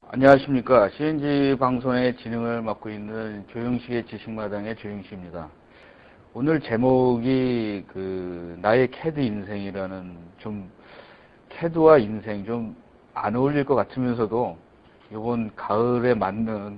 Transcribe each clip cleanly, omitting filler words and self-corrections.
안녕하십니까. CNG 방송의 진행을 맡고 있는 조영식의 지식마당의 조영식입니다. 오늘 제목이 나의 캐드 인생이라는 캐드와 인생 좀 안 어울릴 것 같으면서도 이번 가을에 맞는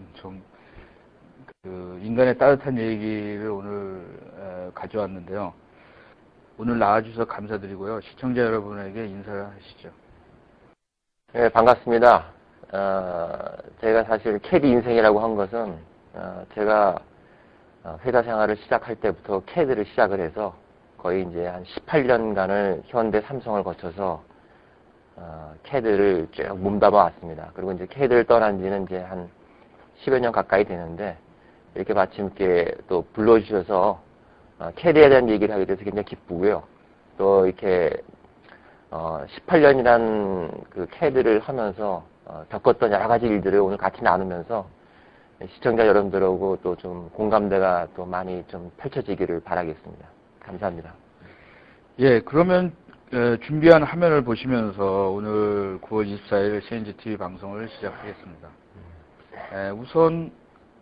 인간의 따뜻한 얘기를 오늘 가져왔는데요. 오늘 나와주셔서 감사드리고요. 시청자 여러분에게 인사를 하시죠. 네, 반갑습니다. 제가 사실 캐드 인생이라고 한 것은, 제가 회사 생활을 시작할 때부터 캐드를 시작을 해서 거의 이제 한 18년간을 현대 삼성을 거쳐서, 캐드를 쭉 몸담아 왔습니다. 그리고 이제 캐드를 떠난 지는 이제 한 10여 년 가까이 되는데, 이렇게 마침 이렇게 또 불러주셔서, 캐드에 대한 얘기를 하게 돼서 굉장히 기쁘고요. 또 이렇게, 18년이란 그 캐드를 하면서, 겪었던 여러 가지 일들을 오늘 같이 나누면서 시청자 여러분들하고 또 좀 공감대가 또 많이 좀 펼쳐지기를 바라겠습니다. 감사합니다. 예, 그러면 준비한 화면을 보시면서 오늘 9월 24일 CNGTV 방송을 시작하겠습니다. 우선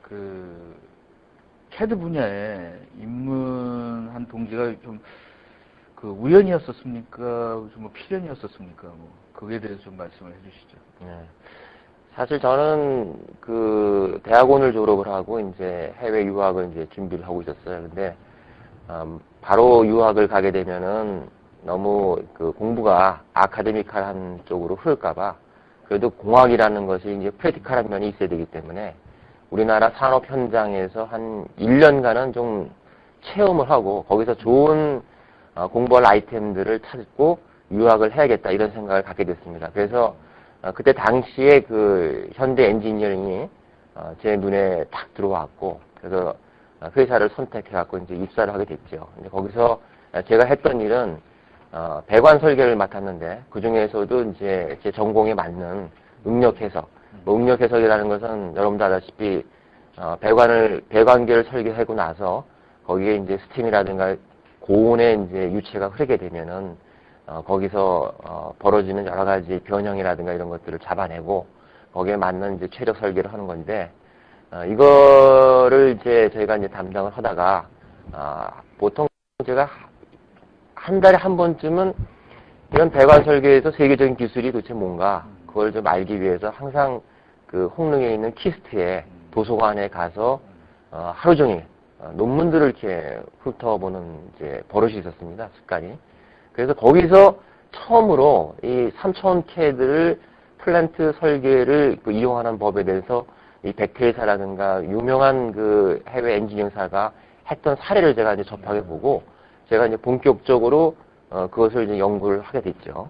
캐드 분야에 입문한 동기가 좀 우연이었었습니까? 좀 필연이었었습니까? 그거에 대해서 좀 말씀을 해주시죠. 네. 사실 저는 대학원을 졸업을 하고 이제 해외 유학을 이제 준비를 하고 있었어요. 근데 바로 유학을 가게 되면은 너무 공부가 아카데미칼한 쪽으로 흐를까봐 그래도 공학이라는 것이 이제 프랙티컬한 면이 있어야 되기 때문에 우리나라 산업 현장에서 한 1년간은 좀 체험을 하고 거기서 좋은 공부할 아이템들을 찾고 유학을 해야겠다 이런 생각을 갖게 됐습니다. 그래서 그때 당시에 현대 엔지니어링이 제 눈에 딱 들어왔고 그래서 회사를 선택해갖고 이제 입사를 하게 됐죠. 이제 거기서 제가 했던 일은 배관 설계를 맡았는데 그 중에서도 이제 제 전공에 맞는 응력 해석. 응력 해석이라는 것은 여러분도 아다시피 배관계를 설계하고 나서 거기에 이제 스팀이라든가 고온의 이제 유체가 흐르게 되면은 거기서 벌어지는 여러 가지 변형이라든가 이런 것들을 잡아내고 거기에 맞는 이제 최적 설계를 하는 건데 이거를 이제 저희가 이제 담당을 하다가 보통 제가 한 달에 한 번쯤은 이런 배관 설계에서 세계적인 기술이 도대체 뭔가 그걸 좀 알기 위해서 항상 홍릉에 있는 키스트에 도서관에 가서 하루 종일 논문들을 이렇게 훑어보는 이제 버릇이 있었습니다. 습관이. 그래서 거기서 처음으로 이 3차원 캐드를 플랜트 설계를 이용하는 법에 대해서 이 백태사라든가 유명한 해외 엔지니어사가 했던 사례를 제가 이제 접하게 보고 제가 이제 본격적으로 그것을 이제 연구를 하게 됐죠.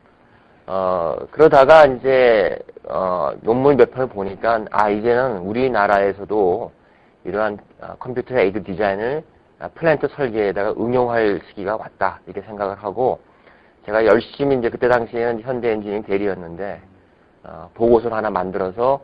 그러다가 이제 논문 몇 편을 보니까 이제는 우리나라에서도 이러한 컴퓨터 에이드 디자인을 플랜트 설계에다가 응용할 시기가 왔다 이렇게 생각을 하고 제가 열심히 이제 그때 당시에는 현대 엔지니어링 대리였는데 보고서를 하나 만들어서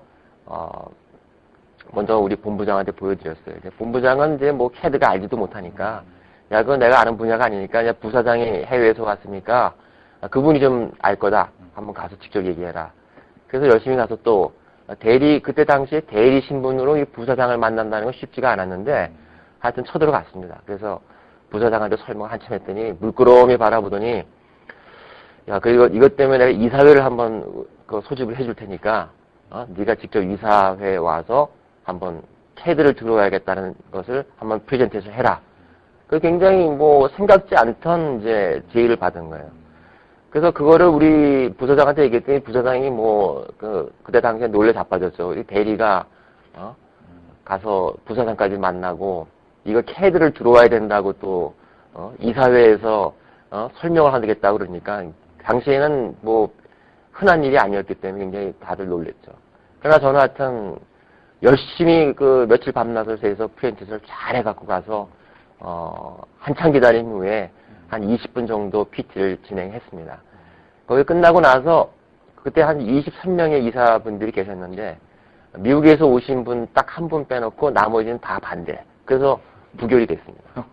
먼저 우리 본부장한테 보여드렸어요. 본부장은 이제 뭐 캐드가 알지도 못하니까 야 그건 내가 아는 분야가 아니니까 부사장이 해외에서 왔으니까 그분이 좀 알 거다. 한번 가서 직접 얘기해라. 그래서 열심히 가서 또 그때 당시에 대리 신분으로 이 부사장을 만난다는 건 쉽지가 않았는데 하여튼 쳐들어갔습니다. 그래서 부사장한테 설명 한참 했더니 물끄러미 바라보더니 야, 이것 때문에 내가 이사회를 한번 소집을 해줄 테니까 네가 직접 이사회에 와서 한번 캐드를 들어야겠다는 것을 한번 프레젠테이션 해라. 굉장히 뭐 생각지 않던 이제 제의를 받은 거예요. 그래서 그거를 우리 부사장한테 얘기했더니 부사장이 그때 당시에 놀래 자빠졌죠. 이 대리가 가서 부사장까지 만나고 이거 캐드를 들어와야 된다고 또 이사회에서 설명을 하겠다고 그러니까 당시에는 뭐 흔한 일이 아니었기 때문에 굉장히 다들 놀랬죠. 그러나 저는 하여튼 열심히 며칠 밤낮을 새서 프레젠테이션을 잘 해갖고 가서 한참 기다린 후에 한 20분 정도 PT를 진행했습니다. 거기 끝나고 나서 그때 한 23명의 이사분들이 계셨는데 미국에서 오신 분 딱 한 분 빼놓고 나머지는 다 반대. 그래서 부결이 됐습니다.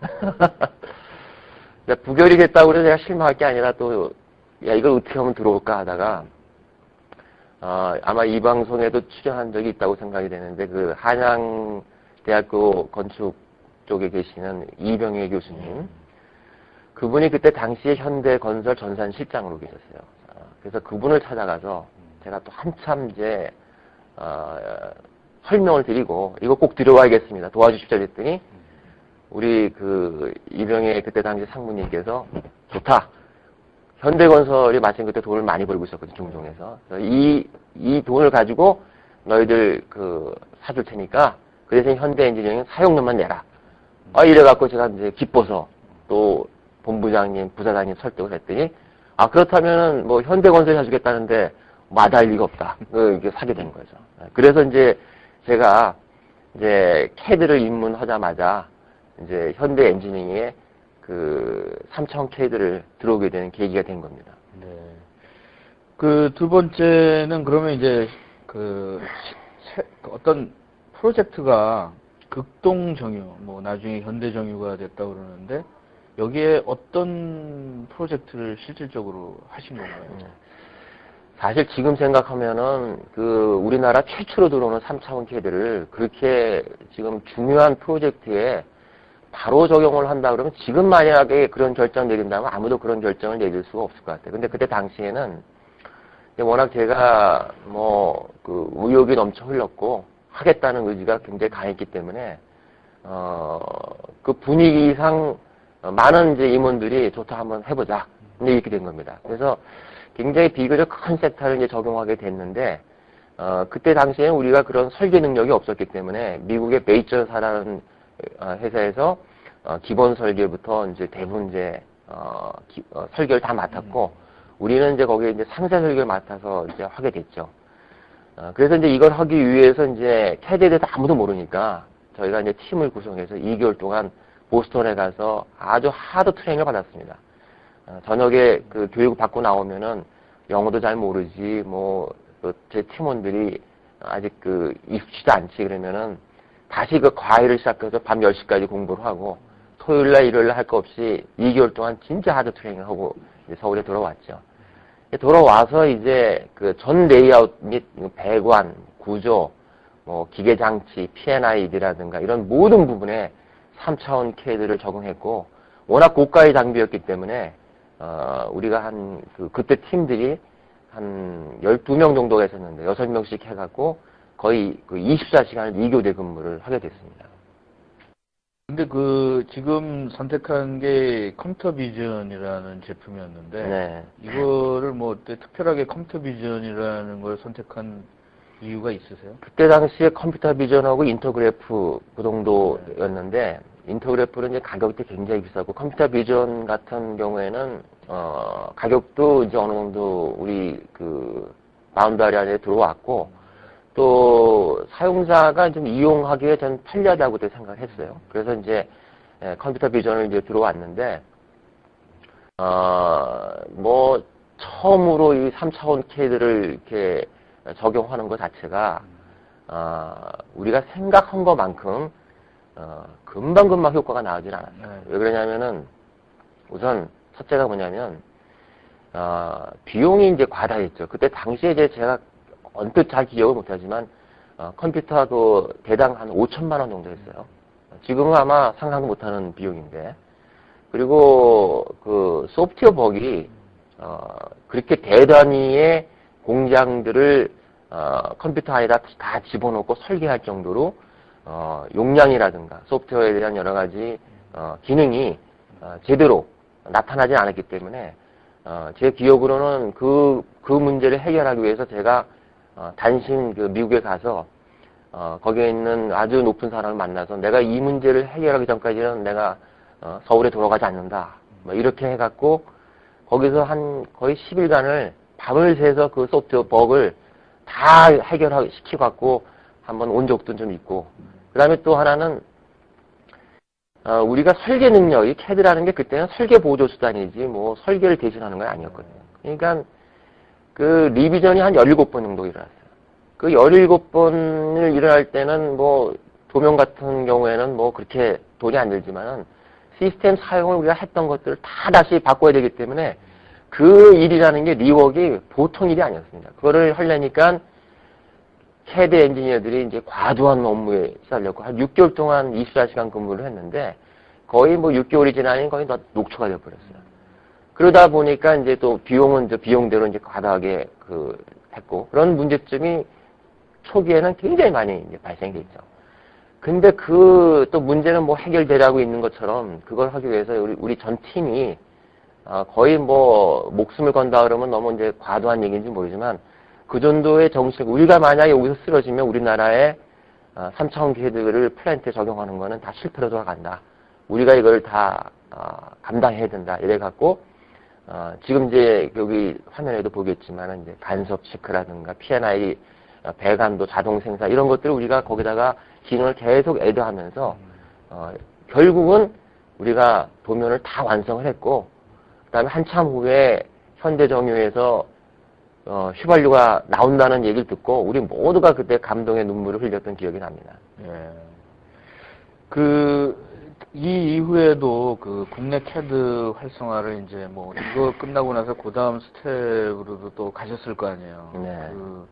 부결이 됐다고 해서 제가 실망할 게 아니라 또 야 이걸 어떻게 하면 들어올까 하다가 아마 이 방송에도 출연한 적이 있다고 생각이 되는데, 그 한양대학교 건축 쪽에 계시는 이병혜 교수님. 그분이 그때 당시에 현대건설 전산실장으로 계셨어요. 그래서 그분을 찾아가서 제가 또 한참 이제, 설명을 드리고, 이거 꼭 들어와야겠습니다. 도와주십시오. 했더니, 우리 그 이병혜 그때 당시 상무님께서 좋다. 현대건설이 마침 그때 돈을 많이 벌고 있었거든요. 중동에서. 이 돈을 가지고 너희들 그 사줄 테니까 그 대신 현대엔지니어링 사용료만 내라. 이래갖고 제가 이제 기뻐서 또 본부장님, 부사장님 설득을 했더니 그렇다면은 뭐 현대건설이 사주겠다는데 마다할 리가 없다. 이렇게 사게 된 거죠. 그래서 이제 제가 이제 캐드를 입문하자마자 이제 현대 엔지니어링에 그 3차원 캐드를 들어오게 되는 계기가 된 겁니다. 네. 그 두 번째는 그러면 이제 어떤 프로젝트가 극동정유, 뭐 나중에 현대정유가 됐다고 그러는데 여기에 어떤 프로젝트를 실질적으로 하신 건가요? 사실 지금 생각하면은 그 우리나라 최초로 들어오는 3차원 캐드를 그렇게 지금 중요한 프로젝트에 바로 적용을 한다 그러면 지금 만약에 그런 결정 내린다면 아무도 그런 결정을 내릴 수가 없을 것 같아요. 근데 그때 당시에는 워낙 제가 뭐 그 의욕이 넘쳐 흘렀고 하겠다는 의지가 굉장히 강했기 때문에 그 분위기상 많은 이제 임원들이 좋다 한번 해보자. 근데 이렇게 된 겁니다. 그래서 굉장히 비교적 큰 섹터를 이제 적용하게 됐는데 그때 당시에는 우리가 그런 설계 능력이 없었기 때문에 미국의 베이처사라는 회사에서 기본 설계부터 이제 대부분 이제 설계를 다 맡았고 우리는 이제 거기에 이제 상세 설계를 맡아서 이제 하게 됐죠. 그래서 이제 이걸 하기 위해서 이제 캐드에 대해서 아무도 모르니까 저희가 이제 팀을 구성해서 2개월 동안 보스턴에 가서 아주 하드 트레이닝을 받았습니다. 저녁에 그 교육을 받고 나오면은 영어도 잘 모르지 뭐 제 팀원들이 아직 그 익숙치도 않지 그러면은 다시 그 과외를 시작해서 밤 10시까지 공부를 하고 토요일날 일요일날 할 거 없이 2개월 동안 진짜 하드 트레이닝을 하고 이제 서울에 돌아왔죠. 돌아와서 이제 그 전 레이아웃 및 배관, 구조, 뭐 기계장치, P&ID라든가 이런 모든 부분에 3차원 캐드를 적용했고 워낙 고가의 장비였기 때문에 우리가 그때 팀들이 한 12명 정도가 있었는데 6명씩 해갖고 거의 그 24시간을 2교대 근무를 하게 됐습니다. 근데 그 지금 선택한 게 컴퓨터 비전이라는 제품이었는데 네. 이거를 뭐 어때 특별하게 컴퓨터 비전이라는 걸 선택한 이유가 있으세요? 그때 당시에 컴퓨터 비전하고 인터그래프 그 정도였는데 인터그래프는 이제 가격이 굉장히 비싸고 컴퓨터 비전 같은 경우에는 가격도 이제 어느 정도 우리 그 바운더리 안에 들어왔고 또 사용자가 좀 이용하기에 전 편리하다고 생각했어요. 그래서 이제 컴퓨터 비전을 이제 들어왔는데 뭐 처음으로 이 3차원 캐드를 이렇게 적용하는 것 자체가 우리가 생각한 것만큼 금방금방 효과가 나오진 않았어요. 왜 그러냐면은 우선 첫째가 뭐냐면 비용이 이제 과다했죠. 그때 당시에 이제 제가 언뜻 잘 기억을 못하지만 컴퓨터도 대당 한 5천만 원 정도 했어요. 지금은 아마 상상도 못하는 비용인데 그리고 그 소프트웨어 버기 그렇게 대단위의 공장들을 컴퓨터 안에다 다 집어넣고 설계할 정도로 용량이라든가 소프트웨어에 대한 여러 가지 기능이 제대로 나타나지 않았기 때문에 제 기억으로는 그 문제를 해결하기 위해서 제가 단신 그 미국에 가서 거기에 있는 아주 높은 사람을 만나서 내가 이 문제를 해결하기 전까지는 내가 서울에 돌아가지 않는다. 뭐 이렇게 해갖고 거기서 한 거의 10일간을 밤을 새서 그 소프트웨어 버그를 다 해결시키갖고 한번 온 적도 좀 있고 그 다음에 또 하나는 우리가 설계 능력이 캐드라는 게 그때는 설계 보조 수단이지 뭐 설계를 대신하는 건 아니었거든요. 그러니까 그 리비전이 한 17번 정도 일어났어요. 그 17번을 일어날 때는 뭐 도면 같은 경우에는 뭐 그렇게 돈이 안 들지만은 시스템 사용을 우리가 했던 것들을 다 다시 바꿔야 되기 때문에 그 일이라는 게 리웍이 보통 일이 아니었습니다. 그거를 하려니까 CAD 엔지니어들이 이제 과도한 업무에 시달렸고 한 6개월 동안 24시간 근무를 했는데 거의 뭐 6개월이 지나니 거의 다 녹초가 되어버렸어요. 그러다 보니까 이제 또 비용은 이제 비용대로 이제 과다하게 했고 그런 문제점이 초기에는 굉장히 많이 이제 발생이 됐죠. 근데 또 문제는 뭐 해결되라고 있는 것처럼 그걸 하기 위해서 우리 전 팀이 거의 뭐 목숨을 건다 그러면 너무 이제 과도한 얘기인지 모르지만 그 정도의 정책, 우리가 만약에 여기서 쓰러지면 우리나라의 3차원 CAD를 플랜트에 적용하는 거는 다 실패로 돌아간다. 우리가 이걸 다 감당해야 된다. 이래갖고 지금 이제 여기 화면에도 보겠지만 이제 간섭 체크라든가 P&I 배관도 자동 생산 이런 것들을 우리가 거기다가 기능을 계속 애드하면서 결국은 우리가 도면을 다 완성을 했고 그다음에 한참 후에 현대정유에서 휘발유가 나온다는 얘기를 듣고 우리 모두가 그때 감동의 눈물을 흘렸던 기억이 납니다. 예. 이 이후에도 국내 CAD 활성화를 이제 뭐 이거 끝나고 나서 그 다음 스텝으로도 또 가셨을 거 아니에요. 네.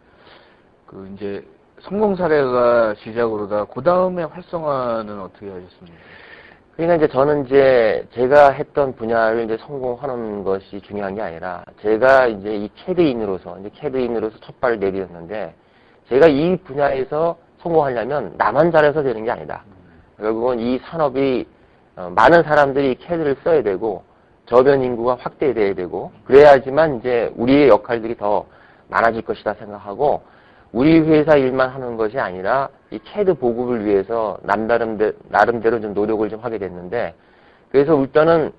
이제 성공 사례가 시작으로다 그 다음에 활성화는 어떻게 하셨습니까? 그러니까 이제 저는 이제 제가 했던 분야를 이제 성공하는 것이 중요한 게 아니라 제가 이제 이 CAD인으로서 첫 발을 내디뎠는데 제가 이 분야에서 성공하려면 나만 잘해서 되는 게 아니다. 결국은 이 산업이 많은 사람들이 CAD를 써야 되고 저변 인구가 확대돼야 되고 그래야지만 이제 우리의 역할들이 더 많아질 것이다 생각하고 우리 회사 일만 하는 것이 아니라 이 CAD 보급을 위해서 나름대로 좀 노력을 좀 하게 됐는데 그래서 일단은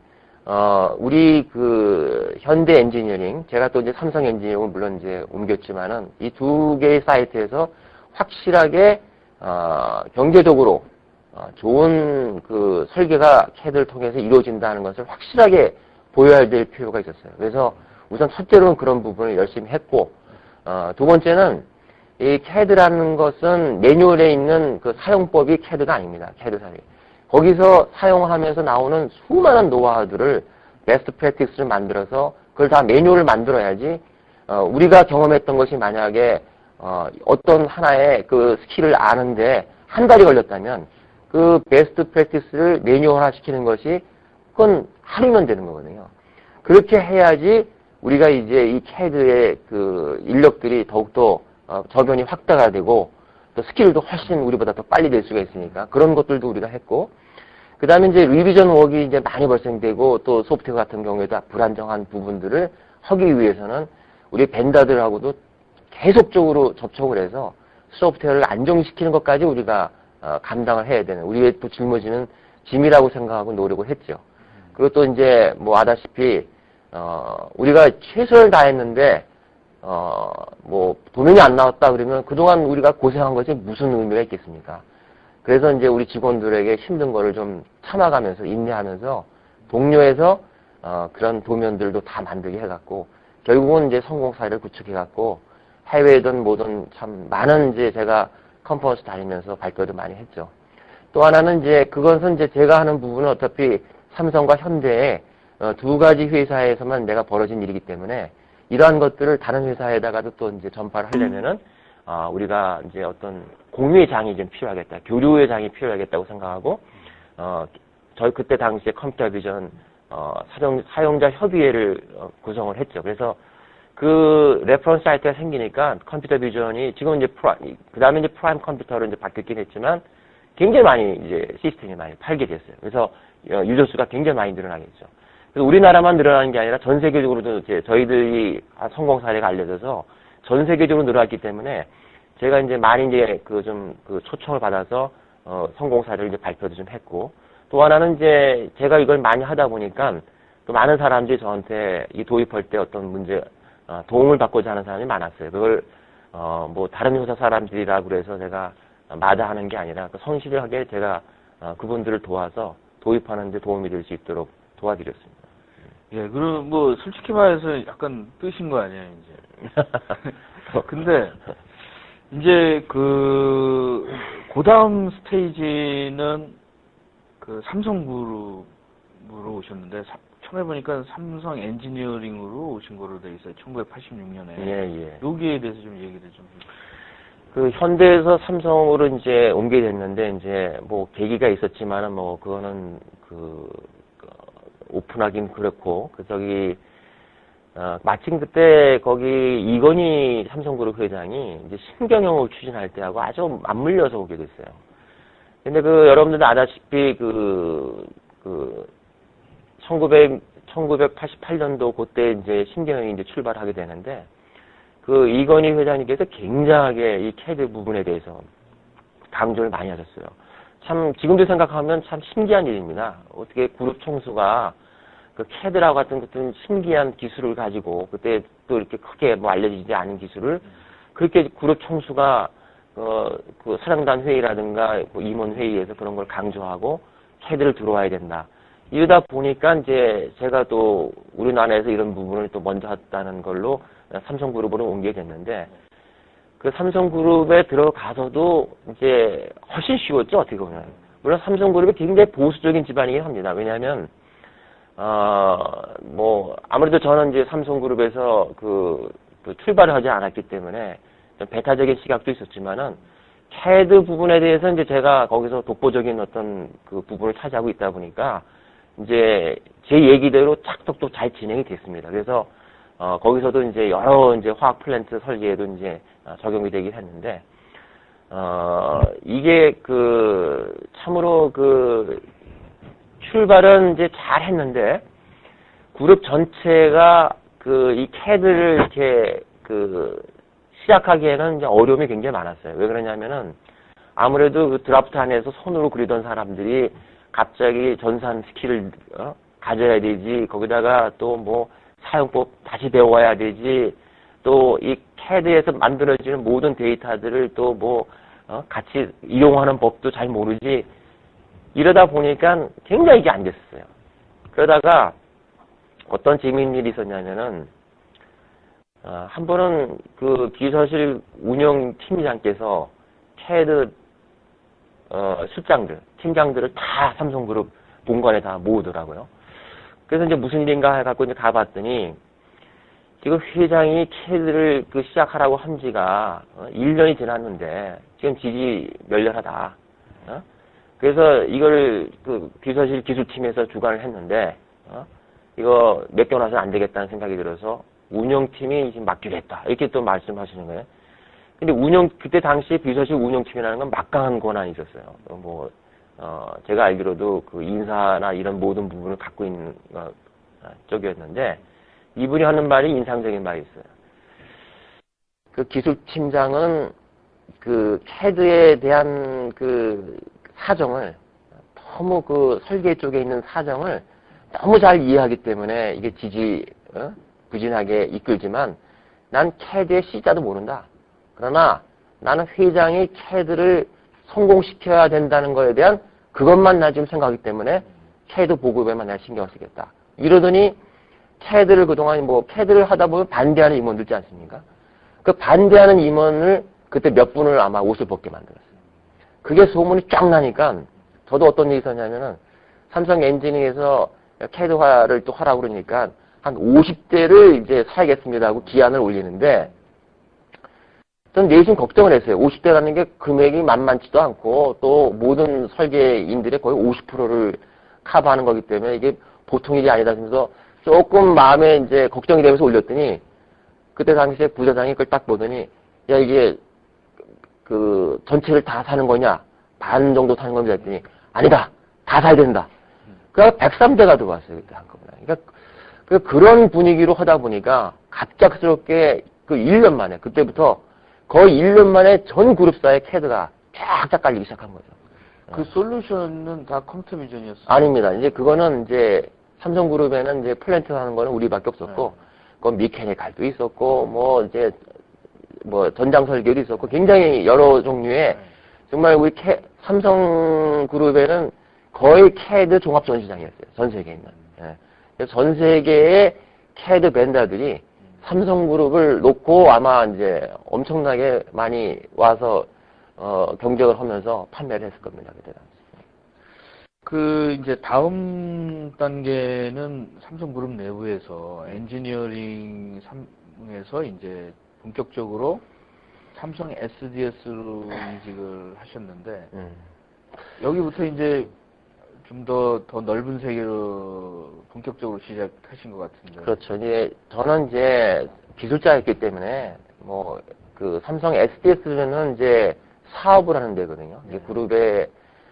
우리 현대 엔지니어링 제가 또 이제 삼성 엔지니어링을 물론 이제 옮겼지만은 이 두 개의 사이트에서 확실하게 경제적으로 좋은 설계가 CAD를 통해서 이루어진다는 것을 확실하게 보여야 될 필요가 있었어요. 그래서 우선 첫째로는 그런 부분을 열심히 했고 두 번째는 이 CAD라는 것은 매뉴얼에 있는 사용법이 CAD가 아닙니다. CAD사이. 거기서 사용하면서 나오는 수많은 노하우들을 베스트 프랙티스를 만들어서 그걸 다 매뉴얼을 만들어야지 우리가 경험했던 것이 만약에 어떤 하나의 스킬을 아는데 한 달이 걸렸다면 그 베스트 프랙티스를 매뉴얼화 시키는 것이 그건 하루면 되는 거거든요. 그렇게 해야지 우리가 이제 이 CAD의 인력들이 더욱더 저변이 확대가 되고 또 스킬도 훨씬 우리보다 더 빨리 될 수가 있으니까 그런 것들도 우리가 했고 그 다음에 이제 리비전 웍이 이제 많이 발생되고 또 소프트웨어 같은 경우에도 불안정한 부분들을 하기 위해서는 우리 벤더들하고도 계속적으로 접촉을 해서 소프트웨어를 안정시키는 것까지 우리가 감당을 해야 되는 우리의 또 짊어지는 짐이라고 생각하고 노력을 했죠. 그리고 또 이제 뭐 아다시피 우리가 최선을 다했는데 뭐 도면이 안 나왔다 그러면 그동안 우리가 고생한 것이 무슨 의미가 있겠습니까? 그래서 이제 우리 직원들에게 힘든 거를 좀 참아가면서 인내하면서 독려해서 그런 도면들도 다 만들게 해갖고 결국은 이제 성공 사례를 구축해갖고 해외든 뭐든 참 많은 이제 제가 컨퍼런스 다니면서 발표도 많이 했죠. 또 하나는 이제 그것은 이제 제가 하는 부분은 어차피 삼성과 현대의 두 가지 회사에서만 내가 벌어진 일이기 때문에 이러한 것들을 다른 회사에다가도 또 이제 전파를 하려면은 우리가 이제 어떤 공유의 장이 좀 필요하겠다, 교류의 장이 필요하겠다고 생각하고 저희 그때 당시에 컴퓨터 비전 사용자 협의회를 구성을 했죠. 그래서 그 레퍼런스 사이트가 생기니까 컴퓨터 비전이 지금 이제 그 다음에 이제 프라임 컴퓨터로 이제 바뀌긴 했지만 굉장히 많이 이제 시스템이 많이 팔게 됐어요. 그래서 유저 수가 굉장히 많이 늘어나겠죠. 그래서 우리나라만 늘어나는 게 아니라 전 세계적으로도 이제 저희들이 성공 사례가 알려져서 전 세계적으로 늘어났기 때문에 제가 이제 많이 이제 초청을 받아서 성공 사례를 이제 발표도 좀 했고 또 하나는 이제 제가 이걸 많이 하다 보니까 또 많은 사람들이 저한테 이 도입할 때 어떤 문제 도움을 받고자 하는 사람이 많았어요. 그걸 뭐 다른 회사 사람들이라고 그래서 제가 마다하는 게 아니라 성실하게 제가 그분들을 도와서 도입하는 데 도움이 될 수 있도록 도와드렸습니다. 예, 그럼 뭐 솔직히 말해서 약간 뜨신 거 아니에요, 이제. 근데 이제 그 다음 스테이지는 삼성그룹으로 오셨는데 처음에 보니까 삼성 엔지니어링으로 오신 거로 돼 있어요. 1986년에. 예. 여기에 대해서 좀 얘기를 좀. 그 현대에서 삼성으로 이제 옮게 됐는데 이제 뭐 계기가 있었지만은 뭐 그거는 오픈하긴 그렇고 마침 그때 거기 이건희 삼성그룹 회장이 이제 신경영을 추진할 때하고 아주 맞물려서 오게 됐어요. 근데 여러분들도 아다시피 1988년도 그때 이제 신경영이 이제 출발하게 되는데 이건희 회장님께서 굉장하게 이 캐드 부분에 대해서 강조를 많이 하셨어요. 참 지금도 생각하면 참 신기한 일입니다. 어떻게 그룹 총수가 캐드라고 같은 신기한 기술을 가지고 그때 또 이렇게 크게 뭐 알려지지 않은 기술을 그렇게 그룹 총수가 사령단 회의라든가 임원 회의에서 그런 걸 강조하고 캐드를 들어와야 된다. 이러다 보니까 이제 제가 또 우리나라에서 이런 부분을 또 먼저 했다는 걸로 삼성그룹으로 옮기게 됐는데 삼성그룹에 들어가서도 이제 훨씬 쉬웠죠, 어떻게 보면. 물론 삼성그룹이 굉장히 보수적인 집안이긴 합니다. 왜냐하면 아무래도 저는 이제 삼성그룹에서 출발을 하지 않았기 때문에 좀 배타적인 시각도 있었지만은 캐드 부분에 대해서 이제 제가 거기서 독보적인 어떤 부분을 차지하고 있다 보니까 이제 제 얘기대로 착톡도 잘 진행이 됐습니다. 그래서 거기서도 이제 여러 이제 화학 플랜트 설계에도 이제 적용이 되긴 했는데 이게 참으로 출발은 이제 잘 했는데 그룹 전체가 이 캐드를 이렇게 시작하기에는 이제 어려움이 굉장히 많았어요. 왜 그러냐면은 아무래도 드라프트 안에서 손으로 그리던 사람들이 갑자기 전산 스킬을 가져야 되지. 거기다가 또 뭐 사용법 다시 배워야 되지. 또 이 캐드에서 만들어지는 모든 데이터들을 또 같이 이용하는 법도 잘 모르지. 이러다 보니까 굉장히 이게 안 됐어요. 그러다가 어떤 재미있는 일이 있었냐면은 한 번은 비서실 운영팀장께서 캐드 실장들, 팀장들을 다 삼성그룹 본관에 다 모으더라고요. 그래서 이제 무슨 일인가 해갖고 이제 가봤더니 지금 회장이 캐드를 시작하라고 한 지가 1년이 지났는데 지금 지지 멸렬하다. 그래서 이걸 비서실 기술팀에서 주관을 했는데 이거 맡겨놔서 안 되겠다는 생각이 들어서 운영팀이 지금 맡기로 했다. 이렇게 또 말씀하시는 거예요. 근데 그때 당시에 비서실 운영팀이라는 건 막강한 권한이 있었어요. 제가 알기로도 인사나 이런 모든 부분을 갖고 있는 쪽이었는데, 이분이 하는 말이 인상적인 말이 있어요. 기술팀장은 캐드에 대한 사정을 너무 설계 쪽에 있는 사정을 너무 잘 이해하기 때문에 이게 부진하게 이끌지만 난 캐드의 C자도 모른다. 그러나 나는 회장이 캐드를 성공시켜야 된다는 거에 대한 그것만 나 지금 생각하기 때문에 캐드 보급에만 내가 신경을 쓰겠다. 이러더니 캐드를 그동안 캐드를 하다 보면 반대하는 임원들 있지 않습니까? 그 반대하는 임원을 그때 몇 분을 아마 옷을 벗게 만들었어요. 그게 소문이 쫙 나니까 저도 어떤 일이 있었냐면은 삼성 엔지니어에서 캐드화를 또 하라고 그러니까 한 50대를 이제 사야겠습니다 하고 기한을 올리는데 전 내심 걱정을 했어요. 50대라는 게 금액이 만만치도 않고 또 모든 설계인들의 거의 50%를 커버하는 거기 때문에 이게 보통 일이 아니다 하면서 조금 마음에 이제 걱정이 되면서 올렸더니 그때 당시에 부사장이 그걸 딱 보더니 야 이게 전체를 다 사는 거냐 반 정도 사는 겁니다 했더니 아니다 다 사야 된다. 그래서 103대가 들어왔어요 그때 한꺼번에. 그러니까 그런 분위기로 하다 보니까 갑작스럽게 1년 만에 그때부터 거의 1년 만에 전 그룹사의 캐드가 쫙쫙 깔리기 시작한 거죠. 솔루션은 다 컴퓨터 비전이었어요? 아닙니다. 이제 그거는 이제 삼성그룹에는 이제 플랜트 하는 거는 우리밖에 없었고, 그건 미케니칼도 있었고, 전장 설계도 있었고, 굉장히 여러 종류의 정말 우리 삼성그룹에는 거의 캐드 종합 전시장이었어요. 전 세계에 있는. 그래서 전 세계의 캐드 벤더들이 삼성그룹을 놓고 아마 이제 엄청나게 많이 와서 경쟁을 하면서 판매를 했을 겁니다. 그때 당시. 이제 다음 단계는 삼성그룹 내부에서 엔지니어링 에서 이제 본격적으로 삼성 SDS로 이직을 하셨는데, 여기부터 이제 좀 더 넓은 세계로 본격적으로 시작하신 것 같은데. 그렇죠. 이제 저는 이제 기술자였기 때문에 그 삼성 SDS는 이제 사업을 하는 데거든요. 이제 그룹의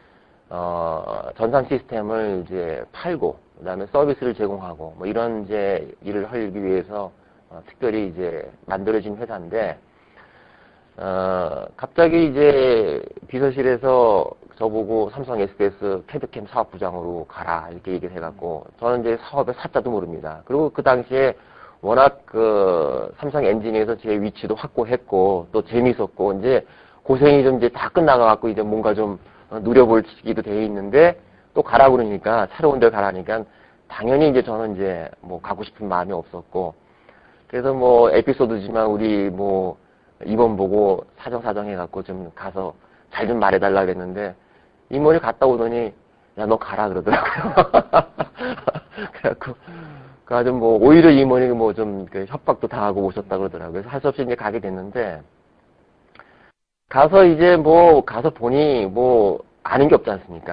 전산 시스템을 이제 팔고 그다음에 서비스를 제공하고 뭐 이런 이제 일을 하기 위해서 특별히 이제 만들어진 회사인데 갑자기 이제 비서실에서 저보고 삼성 SDS 캐드캠 사업부장으로 가라 이렇게 얘기를 해갖고 저는 이제 사업의 사자도 모릅니다. 그리고 그 당시에 워낙 그 삼성 엔지니어에서 제 위치도 확고했고 또 재밌었고 이제 고생이 좀 이제 다 끝나가갖고 이제 뭔가 좀 누려볼 시기도 돼 있는데 또 가라 그러니까 새로운 데 가라니까 당연히 이제 저는 이제 뭐 가고 싶은 마음이 없었고 그래서 뭐 에피소드지만 우리 뭐 이번 보고 사정 해갖고 좀 가서 잘 좀 말해달라 그랬는데 이모니 갔다 오더니 야 너 가라 그러더라고요. 그래갖고 아주 뭐 오히려 이모니 뭐 좀 협박도 당하고 오셨다 그러더라고요. 그래서 할 수 없이 이제 가게 됐는데 가서 이제 가서 보니 아는 게 없지 않습니까?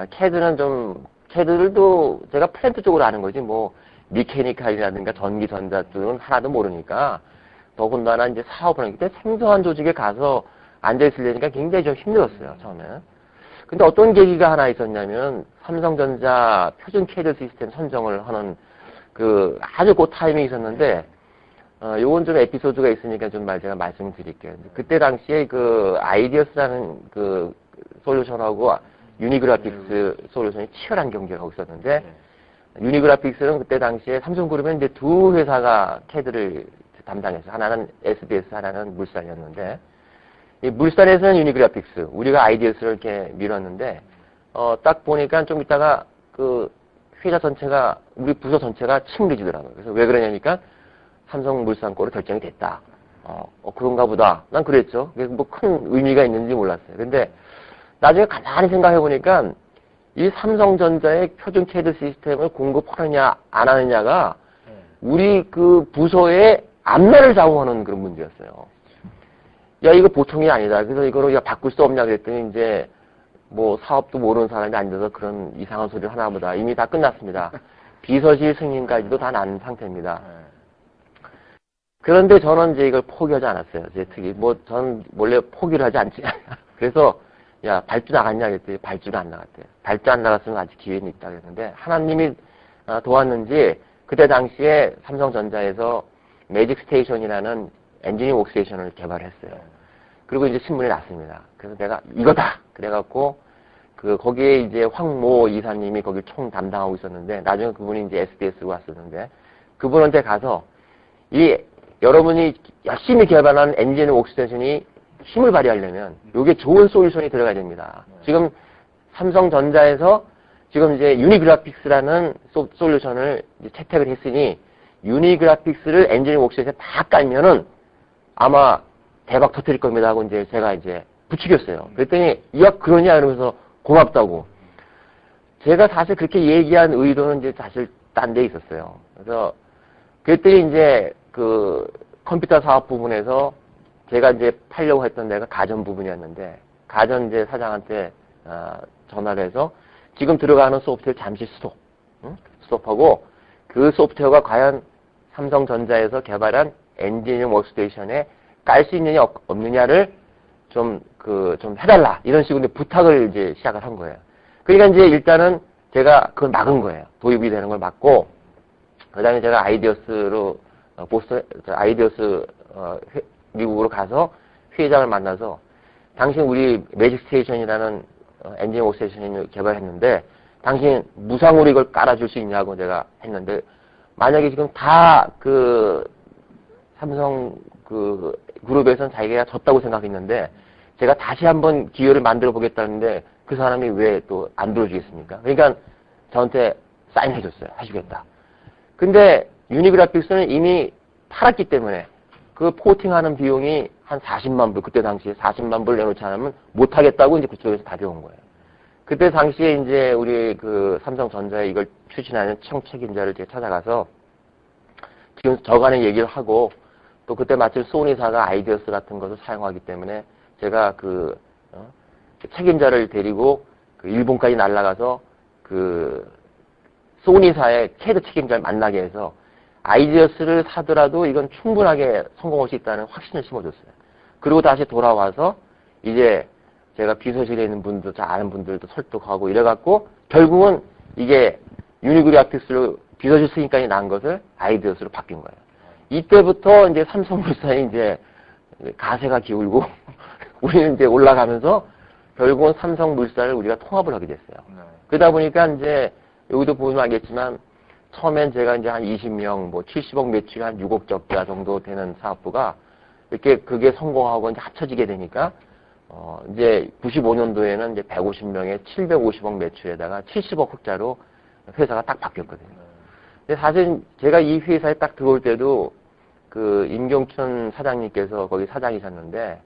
캐드들도 제가 플랜트 쪽으로 아는 거지 미케니컬이라든가 전기 전자 쪽은 하나도 모르니까 더군다나 이제 사업을 하기 때문에 생소한 조직에 가서 앉아있으려니까 굉장히 좀 힘들었어요, 처음에는. 근데 어떤 계기가 하나 있었냐면 삼성전자 표준 캐드 시스템 선정을 하는 아주 그 타이밍이 있었는데 요건 좀 에피소드가 있으니까 제가 말씀드릴게요. 그때 당시에 아이디어스라는 솔루션하고 유니그래픽스 솔루션이 치열한 경쟁을 하고 있었는데, 유니그래픽스는 그때 당시에 삼성그룹엔 이제 두 회사가 캐드를 담당했어요. 하나는 SDS, 하나는 물산이었는데, 이 물산에서는 유니그래픽스, 우리가 아이디어스를 이렇게 밀었는데, 딱 보니까 좀 있다가 회사 전체가, 우리 부서 전체가 침울해지더라고요. 그래서 왜 그러냐니까, 삼성물산 거로 결정이 됐다. 그런가 보다. 난 그랬죠. 그게 큰 의미가 있는지 몰랐어요. 근데 나중에 가만히 생각해 보니까 이 삼성전자의 표준 캐드 시스템을 공급하느냐 안 하느냐가 우리 부서의 앞날을 좌우하는 그런 문제였어요. 야 이거 보통이 아니다. 그래서 이거를 바꿀 수 없냐 그랬더니 이제 사업도 모르는 사람이 앉아서 그런 이상한 소리를 하나 보다. 이미 다 끝났습니다. 비서실 승인까지도 다 난 상태입니다. 그런데 저는 이제 이걸 포기하지 않았어요. 제 특이. 저는 원래 포기를 하지 않지. 그래서, 야, 발주 나갔냐 그랬더니 발주가 안 나갔대요. 발주 안 나갔으면 아직 기회는 있다 그랬는데, 하나님이 도왔는지, 그때 당시에 삼성전자에서 매직 스테이션이라는 엔지니어 워크스테이션을 개발했어요. 그리고 이제 신문에 났습니다. 그래서 내가 이거다! 그래갖고, 거기에 이제 황모 이사님이 거기 총 담당하고 있었는데, 나중에 그분이 이제 SDS로 왔었는데, 그분한테 가서, 여러분이 열심히 개발한 엔지니어 워크스테이션이 힘을 발휘하려면 요게 좋은 솔루션이 들어가야 됩니다. 지금 삼성전자에서 지금 이제 유니그래픽스라는 솔루션을 이제 채택을 했으니 유니그래픽스를 엔지니어 워크스테이션에 다 깔면은 아마 대박 터뜨릴 겁니다 하고 이제 제가 이제 부추겼어요. 그랬더니 야 그러냐 이러면서 고맙다고. 제가 사실 그렇게 얘기한 의도는 이제 사실 딴 데 있었어요. 그래서 그랬더니 이제 컴퓨터 사업 부분에서 제가 이제 팔려고 했던 데가 가전 부분이었는데, 가전 이제 사장한테, 전화를 해서 지금 들어가는 소프트웨어 잠시 스톱하고 그 소프트웨어가 과연 삼성전자에서 개발한 엔지니어 워크스테이션에 깔 수 있느냐 없느냐를 좀 해달라. 이런 식으로 부탁을 이제 시작을 한 거예요. 그러니까 이제 일단은 제가 그걸 막은 거예요. 도입이 되는 걸 막고, 그 다음에 제가 아이디어스 미국으로 가서 회장을 만나서 당신 우리 매직 스테이션이라는 엔지니어 워크스테이션을 개발했는데 당신 무상으로 이걸 깔아줄 수 있냐고 내가 했는데 만약에 지금 다 삼성 그룹에서는 자기가 졌다고 생각했는데 제가 다시 한번 기회를 만들어 보겠다는데 그 사람이 왜 또 안 들어주겠습니까? 그러니까 저한테 사인해줬어요. 하시겠다. 근데 유니그래픽스는 이미 팔았기 때문에 그 포팅하는 비용이 한 40만 불, 그때 당시에 40만 불 내놓지 않으면 못하겠다고 이제 그쪽에서 답이 온 거예요. 그때 당시에 이제 우리 그 삼성전자에 이걸 추진하는 책임자를 제가 찾아가서 지금 저간에 얘기를 하고 또 그때 마침 소니사가 아이디어스 같은 것을 사용하기 때문에 제가 그 책임자를 데리고 그 일본까지 날아가서 그 소니사의 캐드 책임자를 만나게 해서 아이디어스를 사더라도 이건 충분하게 성공할 수 있다는 확신을 심어줬어요. 그리고 다시 돌아와서 이제 제가 비서실에 있는 분들, 잘 아는 분들도 설득하고 이래갖고 결국은 이게 유니그래픽스로 비서실 쓰니까 난 것을 아이디어스로 바뀐 거예요. 이때부터 이제 삼성물산이 이제 가세가 기울고 우리는 이제 올라가면서 결국은 삼성물산을 우리가 통합을 하게 됐어요. 그러다 보니까 이제 여기도 보면 알겠지만 처음엔 제가 이제 한 20명, 뭐 70억 매출 한 6억 적자 정도 되는 사업부가 이렇게 그게 성공하고 이제 합쳐지게 되니까 이제 95년도에는 이제 150명에 750억 매출에다가 70억 흑자로 회사가 딱 바뀌었거든요. 근데 사실 제가 이 회사에 딱 들어올 때도 그 임경춘 사장님께서 거기 사장이셨는데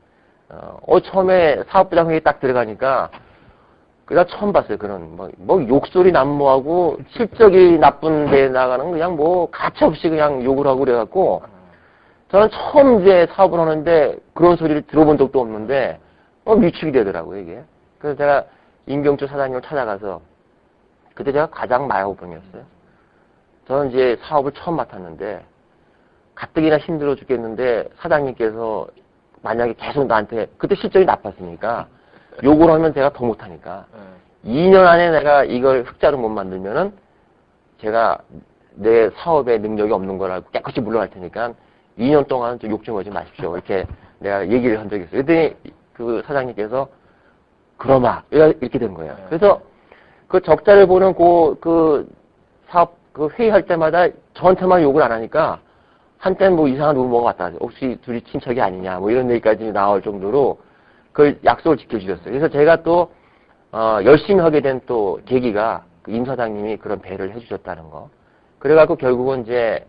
처음에 사업부장 회의 딱 들어가니까 그냥 처음 봤어요. 그런 뭐 욕소리 난무하고 실적이 나쁜 데 나가는 그냥 뭐 가차없이 그냥 욕을 하고 그래갖고 저는 처음 이제 사업을 하는데 그런 소리를 들어본 적도 없는데 위축이 되더라고요, 이게. 그래서 제가 임경주 사장님을 찾아가서 그때 제가 가장 마약오병이었어요. 저는 이제 사업을 처음 맡았는데 가뜩이나 힘들어 죽겠는데 사장님께서 만약에 계속 나한테 그때 실적이 나빴으니까 욕을 하면 제가 더 못하니까 2년 안에 내가 이걸 흑자로 못 만들면은 제가 내 사업에 능력이 없는 걸 알고 깨끗이 물러날 테니까 2년 동안 좀 욕 좀 하지 마십시오. 이렇게 내가 얘기를 한 적이 있어요. 그랬더니 그 사장님께서 그러마 이렇게 된 거예요. 그래서 그 적자를 보는 그 사업 그 회의할 때마다 저한테만 욕을 안 하니까 한때는 뭐 이상한 루머가 왔다. 혹시 둘이 친척이 아니냐 뭐 이런 얘기까지 나올 정도로 그 약속을 지켜주셨어요. 그래서 제가 또 열심히 하게 된 또 계기가 그 임 사장님이 그런 배려를 해주셨다는 거. 그래갖고 결국은 이제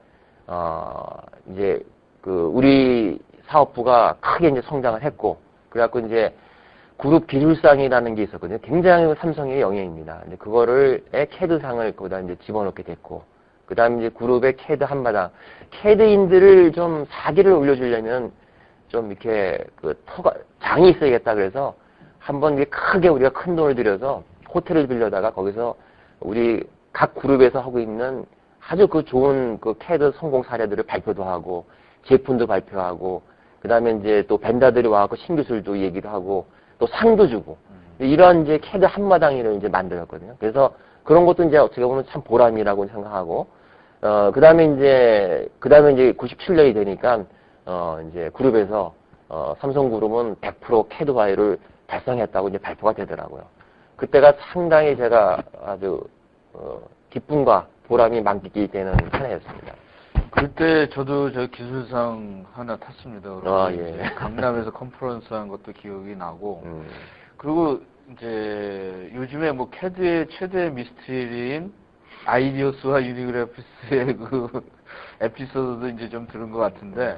그 우리 사업부가 크게 이제 성장을 했고, 그래갖고 이제 그룹 기술상이라는 게 있었거든요. 굉장히 삼성의 영예입니다. 근데 그거를 캐드상을 거기다 이제 집어넣게 됐고, 그 다음에 이제 그룹의 캐드 한마당, 캐드인들을 좀 사기를 올려주려면 좀 이렇게 그 터가 장이 있어야겠다 그래서 한번 이게 크게 우리가 큰 돈을 들여서 호텔을 빌려다가 거기서 우리 각 그룹에서 하고 있는 아주 그 좋은 그 캐드 성공 사례들을 발표도 하고 제품도 발표하고 그 다음에 이제 또 벤다들이 와갖고 신기술도 얘기도 하고 또 상도 주고 이런 이제 캐드 한마당이를 이제 만들었거든요. 그래서 그런 것도 이제 어떻게 보면 참 보람이라고 생각하고 그 다음에 이제 97년이 되니까 이제 그룹에서 삼성그룹은 100% 캐드 화율을 달성했다고 이제 발표가 되더라고요. 그때가 상당히 제가 아주 기쁨과 보람이 만끽이 되는 한 해였습니다. 그때 저도 저 기술상 하나 탔습니다. 예. 강남에서 컨퍼런스 한 것도 기억이 나고 그리고 이제 요즘에 뭐 캐드의 최대 미스터리인 아이디어스와 유니그래피스의 그 에피소드도 이제 좀 들은 것 같은데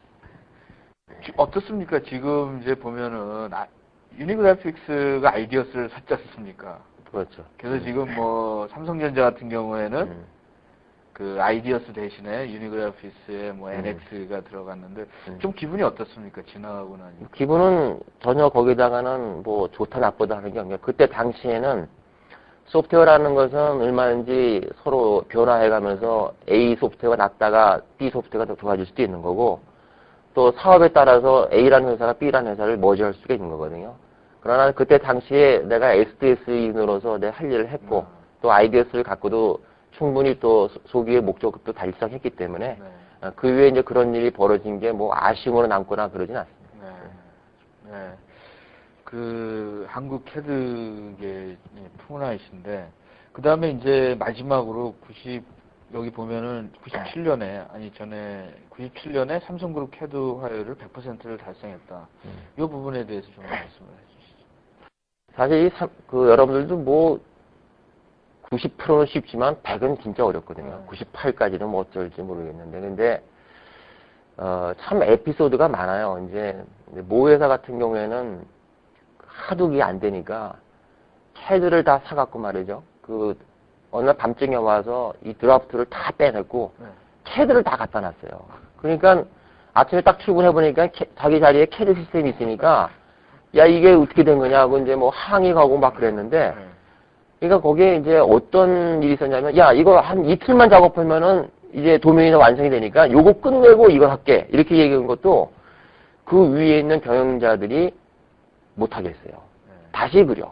어떻습니까? 지금 이제 보면은 유니그래픽스가 아이디어스를 샀지 않습니까? 그렇죠. 그래서 지금 뭐 삼성전자 같은 경우에는 그 아이디어스 대신에 유니그래픽스에 뭐 NX가 들어갔는데 좀 기분이 어떻습니까? 지나가고 나니. 기분은 전혀 거기다가는 뭐 좋다 나쁘다 하는 게 아니라 그때 당시에는 소프트웨어라는 것은 얼마든지 서로 변화해가면서 A 소프트웨어가 낫다가 B 소프트웨어가 더 좋아질 수도 있는 거고 또 사업에 따라서 A라는 회사가 B라는 회사를 머지할 수가 있는 거거든요. 그러나 그때 당시에 내가 SDS인으로서 내 할 일을 했고 또 아이디어스를 갖고도 충분히 또 소기의 목적도 달성했기 때문에 그 위에 이제 그런 일이 벌어진 게 뭐 아쉬움으로 남거나 그러진 않습니다. 네. 그 한국 캐드계 풍운하이신데 그 다음에 이제 마지막으로 여기 보면은 97년에 아니 전에 97년에 삼성그룹 캐드 화율을 100%를 달성했다. 이 부분에 대해서 좀 말씀을 해주시죠. 사실 여러분들도 뭐 90%는 쉽지만 100은 진짜 어렵거든요. 98까지는 뭐 어쩔지 모르겠는데 근데 참 에피소드가 많아요. 이제 모 회사 같은 경우에는 하도 이게 안 되니까 캐드를 다 사갖고 말이죠. 그 어느 날 밤중에 와서 이 드라프트를 다 빼냈고 캐드를 다 갖다 놨어요. 그러니까 아침에 딱 출근해 보니까 자기 자리에 캐드 시스템이 있으니까 야 이게 어떻게 된 거냐고 이제 뭐 항의 가고 막 그랬는데 그러니까 거기에 이제 어떤 일이 있었냐면 야 이거 한 이틀만 작업하면은 이제 도면이 다 완성이 되니까 요거 끝내고 이걸 할게 이렇게 얘기한 것도 그 위에 있는 경영자들이 못 하겠어요. 다시 그려.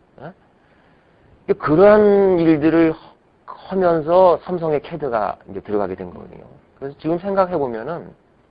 그러한 일들을 하면서 삼성의 캐드가 이제 들어가게 된 거거든요. 그래서 지금 생각해 보면은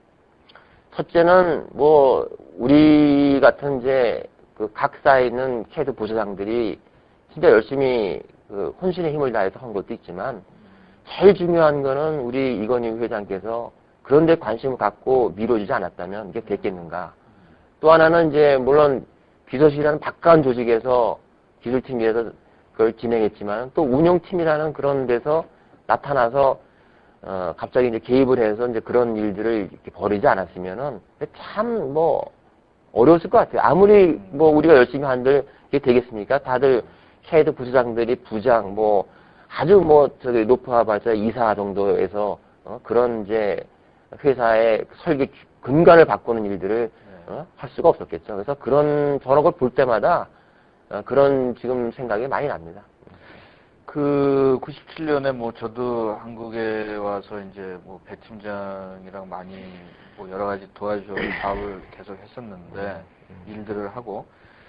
첫째는 뭐 우리 같은 이제 그 각사에 있는 캐드 부서장들이 진짜 열심히 그 혼신의 힘을 다해서 한 것도 있지만 제일 중요한 거는 우리 이건희 회장께서 그런 데 관심을 갖고 밀어주지 않았다면 이게 됐겠는가. 또 하나는 이제 물론 비서실이라는 바깥 조직에서 기술팀에서 그걸 진행했지만 또 운영팀이라는 그런 데서 나타나서 갑자기 이제 개입을 해서 이제 그런 일들을 이렇게 벌이지 않았으면은 참 뭐 어려웠을 것 같아요. 아무리 뭐 우리가 열심히 한들 이게 되겠습니까? 다들 캐드 부서장들이 부장 뭐 아주 뭐 저기 높아봤자 이사 정도에서 그런 이제 회사의 설계 근간을 바꾸는 일들을 할 수가 없었겠죠. 그래서 그런 저런 걸 볼 때마다 그런 지금 생각이 많이 납니다. 그 97년에 뭐 저도 한국에 와서 이제 뭐 배 팀장이랑 많이 뭐 여러 가지 도와줘 사업을 계속 했었는데 일들을 하고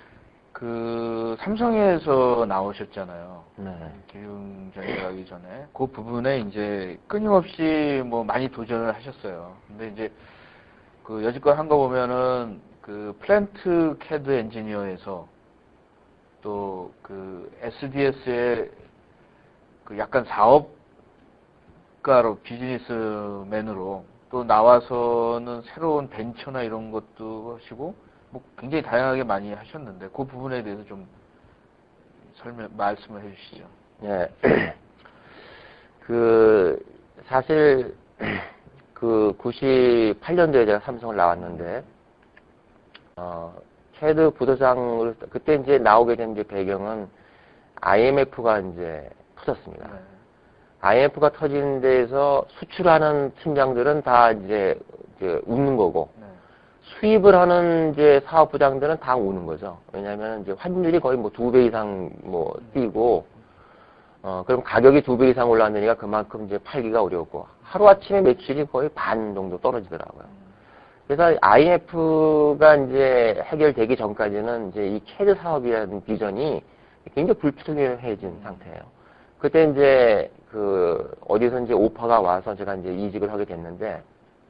그 삼성에서 나오셨잖아요. 네. 기흥전에 가기 전에 그 부분에 이제 끊임없이 뭐 많이 도전을 하셨어요. 근데 이제 그 여지껏 한 거 보면은 그 플랜트 캐드 엔지니어에서 또 그 SDS의 그 약간 사업가로 비즈니스맨으로 또 나와서는 새로운 벤처나 이런 것도 하시고 뭐 굉장히 다양하게 많이 하셨는데 그 부분에 대해서 좀 말씀을 해주시죠. 예. 그 사실 그 98년도에 제가 삼성을 나왔는데 캐드 부서장을 그때 이제 나오게 된 이제 배경은 IMF가 이제 터졌습니다. 네. IMF가 터진 데에서 수출하는 팀장들은 다 이제 웃는 거고 네. 수입을 하는 이제 사업부장들은 다 우는 거죠. 왜냐하면 이제 환율이 거의 뭐 2배 이상 뭐 뛰고 그럼 가격이 2배 이상 올랐으니까 그만큼 이제 팔기가 어려웠고 하루아침에 매출이 거의 반 정도 떨어지더라고요. 그래서 IMF가 이제 해결되기 전까지는 이제 이 캐드 사업이라는 비전이 굉장히 불투명해진 상태예요. 그때 이제 그 어디서 이제 오파가 와서 제가 이제 이직을 하게 됐는데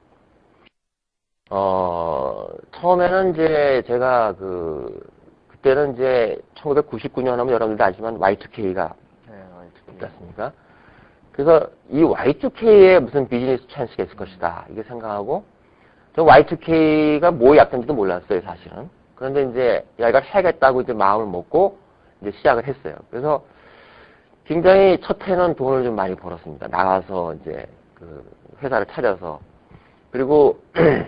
처음에는 이제 제가 그때는 이제 1999년 하면 여러분들도 아시지만 Y2K가 있지 않습니까? 그래서 이 Y2K에 무슨 비즈니스 찬스가 있을 것이다 이게 생각하고 저 Y2K가 뭐 약간지도 몰랐어요 사실은. 그런데 이제 야 이걸 해야겠다고 이제 마음을 먹고 이제 시작을 했어요. 그래서 굉장히 첫 해는 돈을 좀 많이 벌었습니다. 나가서 이제 그 회사를 차려서 그리고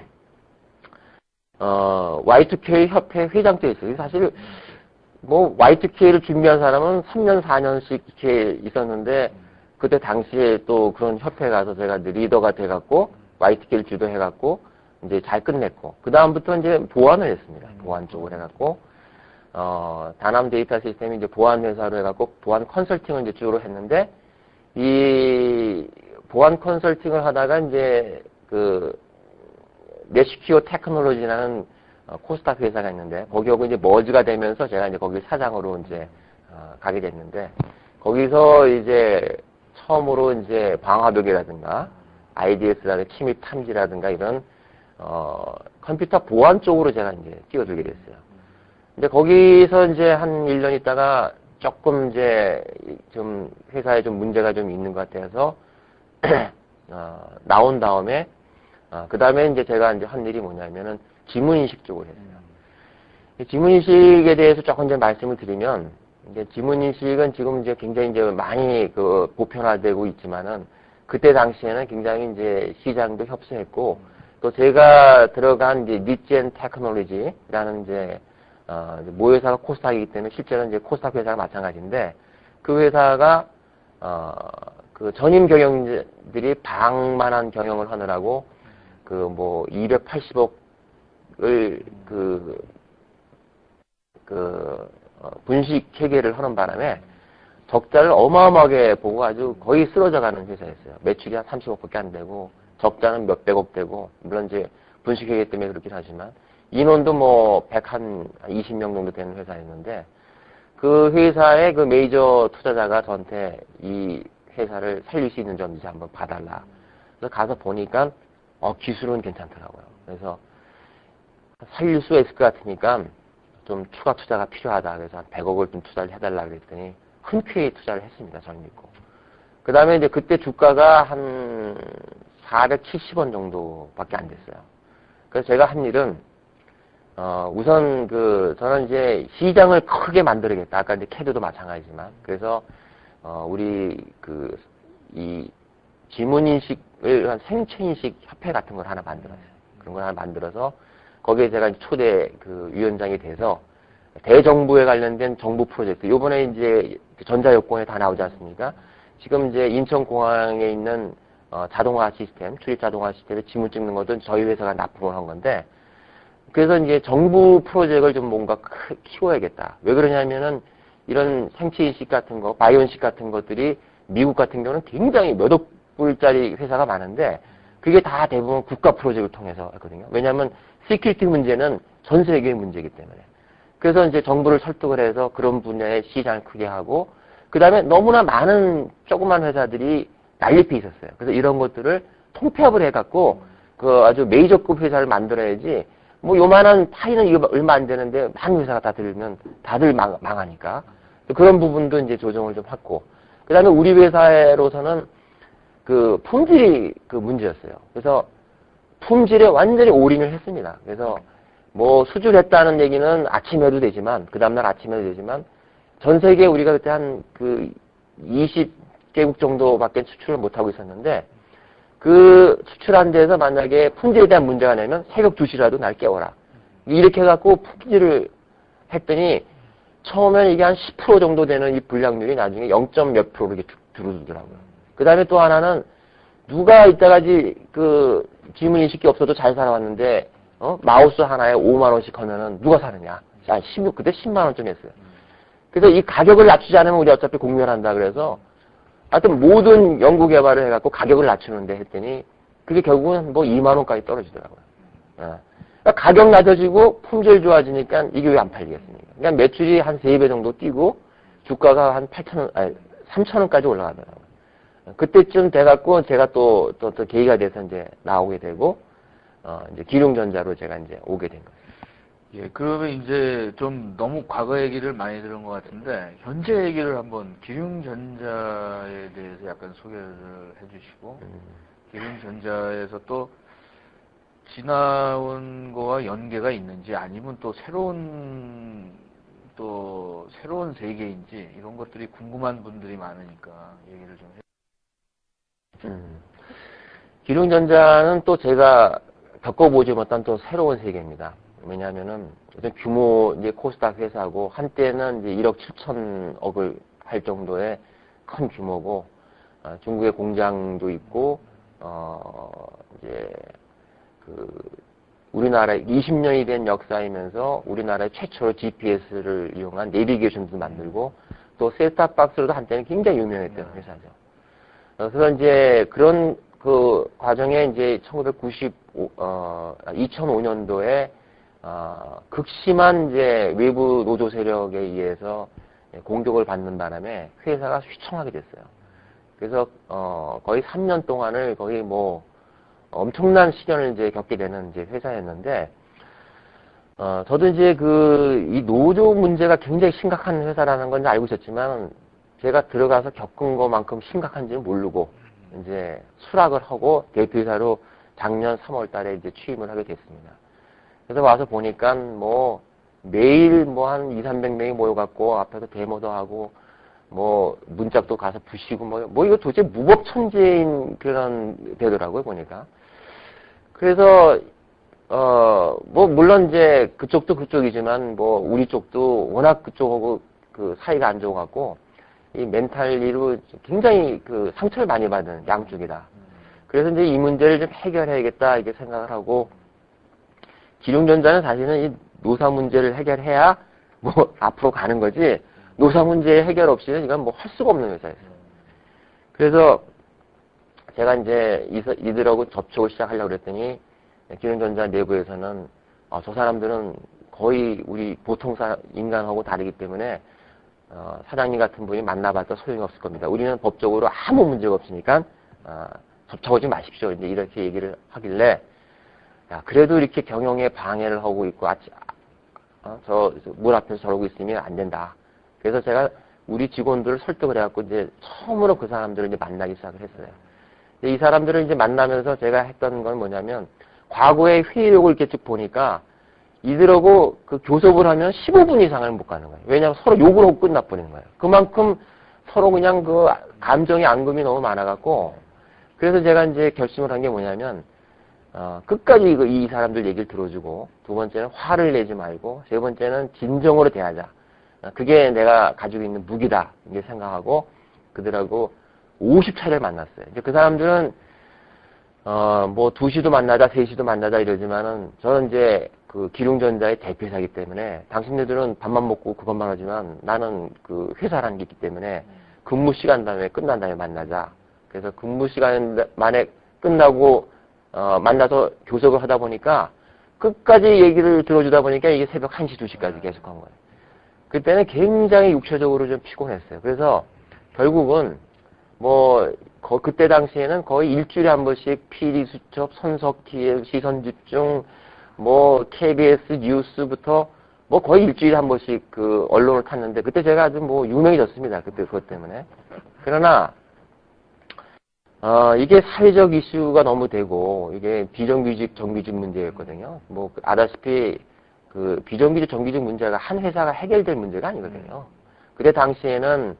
Y2K 협회 회장도 했어요. 사실 뭐 Y2K를 준비한 사람은 3년 4년씩 이렇게 있었는데 그때 당시에 또 그런 협회 가서 제가 리더가 돼갖고 Y2K를 주도해갖고 이제 잘 끝냈고 그 다음부터 이제 보안을 했습니다. 보안 쪽을 해갖고 다남 데이터 시스템이 이제 보안 회사로 해갖고 보안 컨설팅을 이제 주로 했는데 이 보안 컨설팅을 하다가 이제 그 네시큐어 테크놀로지라는 코스닥 회사가 있는데 거기하고 이제 머지가 되면서 제가 이제 거기 사장으로 이제 가게 됐는데 거기서 이제 처음으로 이제 방화벽이라든가 IDS라든가 침입 탐지라든가 이런 컴퓨터 보안 쪽으로 제가 이제 뛰어들게 됐어요. 근데 거기서 이제 한 1년 있다가 조금 이제 좀 회사에 좀 문제가 좀 있는 것 같아서 나온 다음에 그 다음에 이제 제가 이제 한 일이 뭐냐면은 지문인식 쪽을 했어요. 지문인식에 대해서 조금 이제 말씀을 드리면 이제 지문인식은 지금 이제 굉장히 이제 많이 그 보편화되고 있지만은 그때 당시에는 굉장히 이제 시장도 협소했고 또 제가 들어간 이제 닛젠 테크놀로지라는 이제 모 회사가 코스닥이기 때문에 실제로는 이제 코스닥 회사가 마찬가지인데 그 회사가 그 전임 경영진들이 방만한 경영을 하느라고 그 뭐 280억을 분식 회계를 하는 바람에 적자를 어마어마하게 보고 아주 거의 쓰러져가는 회사였어요. 매출이 한 30억밖에 안 되고 적자는 몇백억 되고 물론 이제 분식 회계 때문에 그렇긴 하지만 인원도 뭐 120명 정도 되는 회사였는데 그 회사의 그 메이저 투자자가 저한테 이 회사를 살릴 수 있는 점 이제 한번 봐달라. 그래서 가서 보니까 기술은 괜찮더라고요. 그래서 살릴 수 있을 것 같으니까 좀 추가 투자가 필요하다. 그래서 한 100억을 좀 투자를 해달라 그랬더니 흔쾌히 투자를 했습니다. 저를 믿고. 그 다음에 이제 그때 주가가 한 470원 정도밖에 안 됐어요. 그래서 제가 한 일은 우선 저는 이제 시장을 크게 만들어야겠다. 아까 이제 캐드도 마찬가지지만. 그래서 우리 이 지문인식을 한 생체인식 협회 같은 걸 하나 만들었어요. 그런 걸 하나 만들어서 거기에 제가 초대 위원장이 돼서 대정부에 관련된 정부 프로젝트. 요번에 이제 전자여권에 다 나오지 않습니까? 지금 이제 인천공항에 있는 자동화 시스템, 출입 자동화 시스템에 지문 찍는 것은 저희 회사가 납품을 한 건데 그래서 이제 정부 프로젝트를 좀 뭔가 키워야겠다. 왜 그러냐면은 이런 생체인식 같은 거, 바이오인식 같은 것들이 미국 같은 경우는 굉장히 몇 억 불짜리 회사가 많은데 그게 다 대부분 국가 프로젝트를 통해서 했거든요. 왜냐하면 시큐리티 문제는 전 세계의 문제이기 때문에. 그래서 이제 정부를 설득을 해서 그런 분야의 시장을 크게 하고 그 다음에 너무나 많은 조그만 회사들이 난립해 있었어요. 그래서 이런 것들을 통폐합을 해갖고 아주 메이저급 회사를 만들어야지 뭐 요만한 파이는 이거 얼마 안 되는데 많은 회사가 다 들면 다들 망하니까. 그런 부분도 이제 조정을 좀 했고. 그 다음에 우리 회사로서는 품질이 문제였어요. 그래서 품질에 완전히 올인을 했습니다. 그래서 뭐 수주했다는 얘기는 아침에 해도 되지만, 그 다음날 아침에 해도 되지만, 전 세계에 우리가 그때 한 20개국 정도밖에 수출을 못하고 있었는데, 그 수출한 데에서 만약에 품질에 대한 문제가 나면 새벽 2시라도 날 깨워라. 이렇게 해갖고 품질을 했더니, 처음엔 이게 한 10% 정도 되는 이 불량률이 나중에 0점 몇 프로 이렇게 줄어들더라고요. 그 다음에 또 하나는 누가 이때까지 지문 인식기 없어도 잘 살아왔는데 마우스 하나에 5만 원씩 하면은 누가 사느냐? 그때 10만 원쯤 했어요. 그래서 이 가격을 낮추지 않으면 우리 어차피 공멸한다 그래서 하여튼 모든 연구 개발을 해갖고 가격을 낮추는데 했더니 그게 결국은 뭐 2만 원까지 떨어지더라고요. 그러니까 가격 낮아지고 품질 좋아지니까 이게 왜 안 팔리겠습니까? 그러니까 매출이 한 3배 정도 뛰고 주가가 한 3,000원까지 올라가더라고요. 그때쯤 돼갖고 제가 또 계기가 돼서 이제 나오게 되고, 이제 기룡전자로 제가 이제 오게 된 거예요. 예, 그러면 이제 좀 너무 과거 얘기를 많이 들은 것 같은데, 현재 얘기를 한번 기룡전자에 대해서 약간 소개를 해주시고, 기룡전자에서 또 지나온 거와 연계가 있는지, 아니면 또 새로운 세계인지, 이런 것들이 궁금한 분들이 많으니까 얘기를 좀 해주세요. 기룡전자는 또 제가 겪어보지 못한 또 새로운 세계입니다. 왜냐하면은 규모 이제 코스닥 회사고 한때는 이제 1억 7천억을 할 정도의 큰 규모고 중국에 공장도 있고 이제 우리나라에 20년이 된 역사이면서 우리나라의 최초로 GPS를 이용한 내비게이션도 만들고 또 셋탑박스로도 한때는 굉장히 유명했던 회사죠. 그래서 이제 그런 과정에 이제 2005년도에 극심한 이제 외부 노조 세력에 의해서 공격을 받는 바람에 회사가 휘청하게 됐어요. 그래서 거의 3년 동안을 거의 뭐 엄청난 시련을 이제 겪게 되는 이제 회사였는데 저도 이제 이 노조 문제가 굉장히 심각한 회사라는 건 알고 있었지만 제가 들어가서 겪은 것만큼 심각한지는 모르고 이제 수락을 하고 대표이사로 작년 3월 달에 이제 취임을 하게 됐습니다. 그래서 와서 보니까 뭐 매일 뭐 한 200~300명이 모여갖고 앞에서 데모도 하고 뭐 문짝도 가서 부시고 뭐 이거 도대체 무법천지인 그런 데더라고요 보니까. 그래서 뭐, 물론 이제 그쪽도 그쪽이지만, 뭐, 우리 쪽도 워낙 그쪽하고 그 사이가 안 좋아갖고, 이 멘탈리로 굉장히 그 상처를 많이 받은 양쪽이다. 그래서 이제 이 문제를 좀 해결해야겠다, 이렇게 생각을 하고, 기룡전자는 사실은 이 노사 문제를 해결해야 뭐, 앞으로 가는 거지, 노사 문제 해결 없이는 이건 뭐 할 수가 없는 회사였어요. 그래서 제가 이제 이들하고 접촉을 시작하려고 그랬더니, 기룡전자 내부에서는 저 사람들은 거의 우리 보통 인간하고 다르기 때문에 사장님 같은 분이 만나봤자 소용이 없을 겁니다. 우리는 법적으로 아무 문제가 없으니까 접촉하지 마십시오. 이제 이렇게 얘기를 하길래 야, 그래도 이렇게 경영에 방해를 하고 있고 저 물 앞에서 저러고 있으면 안 된다. 그래서 제가 우리 직원들을 설득을 해갖고 이제 처음으로 그 사람들을 이제 만나기 시작을 했어요. 이 사람들을 이제 만나면서 제가 했던 건 뭐냐면 과거의 회의록을 이렇게 쭉 보니까 이들하고 그 교섭을 하면 15분 이상을 못 가는 거예요. 왜냐하면 서로 욕을 하고 끝나버리는 거예요. 그만큼 서로 그냥 그 감정의 앙금이 너무 많아갖고 그래서 제가 이제 결심을 한 게 뭐냐면 끝까지 이 사람들 얘기를 들어주고 두 번째는 화를 내지 말고 세 번째는 진정으로 대하자. 그게 내가 가지고 있는 무기다. 이렇게 생각하고 그들하고 50차례를 만났어요. 이제 그 사람들은 뭐 2시도 만나자, 3시도 만나자 이러지만은 저는 이제 그 기룡전자의 대표이사이기 때문에 당신네들은 밥만 먹고 그것만 하지만 나는 그 회사라는 게 있기 때문에 근무 시간 다음에 끝난 다음에 만나자. 그래서 근무 시간 만에 끝나고 만나서 교섭을 하다 보니까 끝까지 얘기를 들어주다 보니까 이게 새벽 1시, 2시까지 계속 한 거예요. 그때는 굉장히 육체적으로 좀 피곤했어요. 그래서 결국은 뭐 그때 당시에는 거의 일주일에 한 번씩 PD 수첩, 손석희, 시선집중, 뭐 KBS 뉴스부터 뭐 거의 일주일에 한 번씩 그 언론을 탔는데 그때 제가 아주 뭐 유명해졌습니다. 그때 그것 때문에. 그러나 이게 사회적 이슈가 너무 되고 이게 비정규직, 정규직 문제였거든요. 뭐 아다시피 그 비정규직, 정규직 문제가 한 회사가 해결될 문제가 아니거든요. 그때 당시에는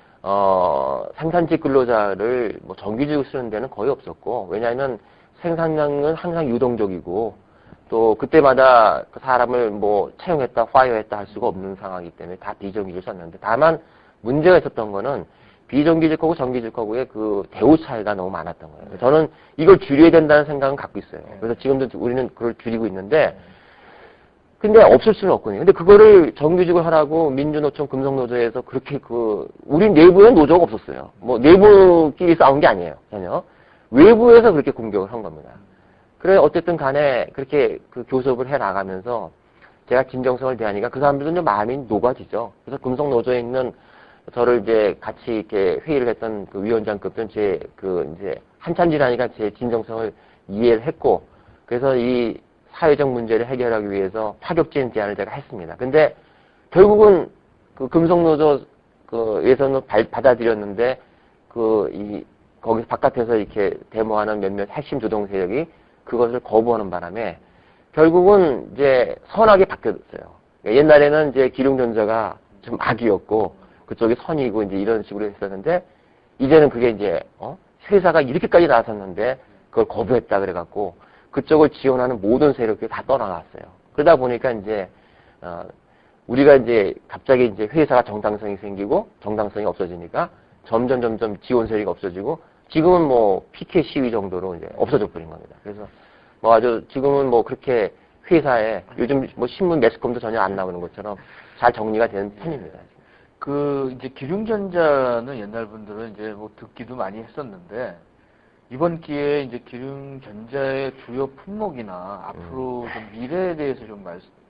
생산직 근로자를 뭐 정규직으로 쓰는 데는 거의 없었고, 왜냐하면 생산량은 항상 유동적이고, 또 그때마다 그 사람을 뭐 채용했다, 화이어했다 할 수가 없는 상황이기 때문에 다 비정규직을 썼는데, 다만 문제가 있었던 거는 비정규직하고 정규직하고의 그 대우 차이가 너무 많았던 거예요. 저는 이걸 줄여야 된다는 생각은 갖고 있어요. 그래서 지금도 우리는 그걸 줄이고 있는데, 근데 없을 수는 없거든요. 근데 그거를 정규직을 하라고 민주노총 금속노조에서 그렇게 우리 내부에 노조가 없었어요. 뭐 내부끼리 싸운 게 아니에요. 전혀. 외부에서 그렇게 공격을 한 겁니다. 그래 어쨌든 간에 그렇게 그 교섭을 해 나가면서 제가 진정성을 대하니까 그 사람들은 좀 마음이 녹아지죠. 그래서 금속노조에 있는 저를 이제 같이 이렇게 회의를 했던 그 위원장급들은 이제 한참 지나니까 제 진정성을 이해를 했고, 그래서 이 사회적 문제를 해결하기 위해서 파격적인 제안을 제가 했습니다. 근데 결국은 그 금속노조에서는 받아들였는데 거기 바깥에서 이렇게 데모하는 몇몇 핵심 조동 세력이 그것을 거부하는 바람에 결국은 이제 선악이 바뀌었어요. 옛날에는 이제 기룡전자가 좀 악이었고 그쪽이 선이고 이제 이런 식으로 했었는데 이제는 그게 이제 회사가 이렇게까지 나섰는데 그걸 거부했다 그래갖고 그쪽을 지원하는 모든 세력들이 다 떠나갔어요. 그러다 보니까 이제 우리가 이제 갑자기 이제 회사가 정당성이 생기고 정당성이 없어지니까 점점 지원 세력이 없어지고 지금은 뭐 피켓 시위 정도로 이제 없어져 버린 겁니다. 그래서 뭐 아주 지금은 뭐 그렇게 회사에 요즘 뭐 신문 매스컴도 전혀 안 나오는 것처럼 잘 정리가 되는 편입니다. 이제 기룡전자는 옛날 분들은 이제 뭐 듣기도 많이 했었는데 이번 기회에 이제 기룡전자의 주요 품목이나 앞으로 좀 미래에 대해서 좀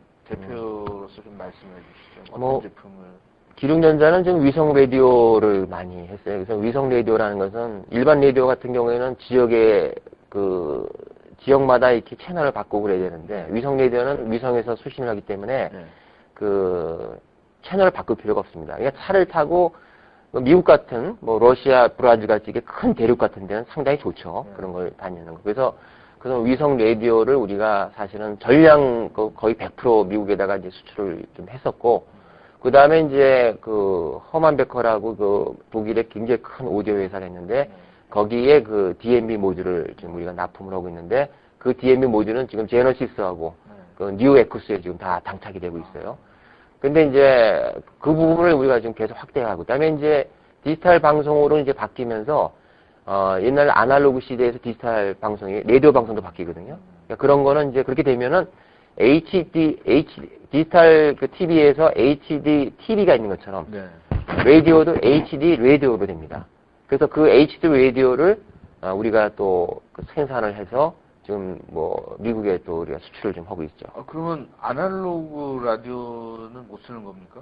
대표로서 좀 말씀해 주시죠. 어떤 제품을? 기룡전자는 지금 위성 라디오를 많이 했어요. 그래서 위성 라디오라는 것은 일반 라디오 같은 경우에는 지역마다 이렇게 채널을 바꾸고 그래야 되는데 위성 라디오는 위성에서 수신을 하기 때문에 채널을 바꿀 필요가 없습니다. 그러니까 차를 타고 미국 같은 뭐 러시아, 브라질 같이 이게 큰 대륙 같은 데는 상당히 좋죠. 그런 걸 다니는 거. 그래서 위성 라디오를 우리가 사실은 전량 거의 100% 미국에다가 이제 수출을 좀 했었고, 그 다음에 이제 허만 베커라고 독일의 굉장히 큰 오디오 회사를 했는데 거기에 DMB 모듈을 지금 우리가 납품을 하고 있는데 그 DMB 모듈은 지금 제너시스하고 그 뉴 에쿠스에 지금 다 장착이 되고 있어요. 근데 이제 그 부분을 우리가 지금 계속 확대하고, 그다음에 이제 디지털 방송으로 이제 바뀌면서 옛날 아날로그 시대에서 디지털 방송이 라디오 방송도 바뀌거든요. 그러니까 그런 거는 이제 그렇게 되면은 디지털 그 TV에서 HD TV가 있는 것처럼 네. 라디오도 HD 라디오로 됩니다. 그래서 그 HD 라디오를 우리가 또 그 생산을 해서 지금 뭐 미국에 또 우리가 수출을 좀 하고 있죠. 그러면 아날로그 라디오는 못 쓰는 겁니까?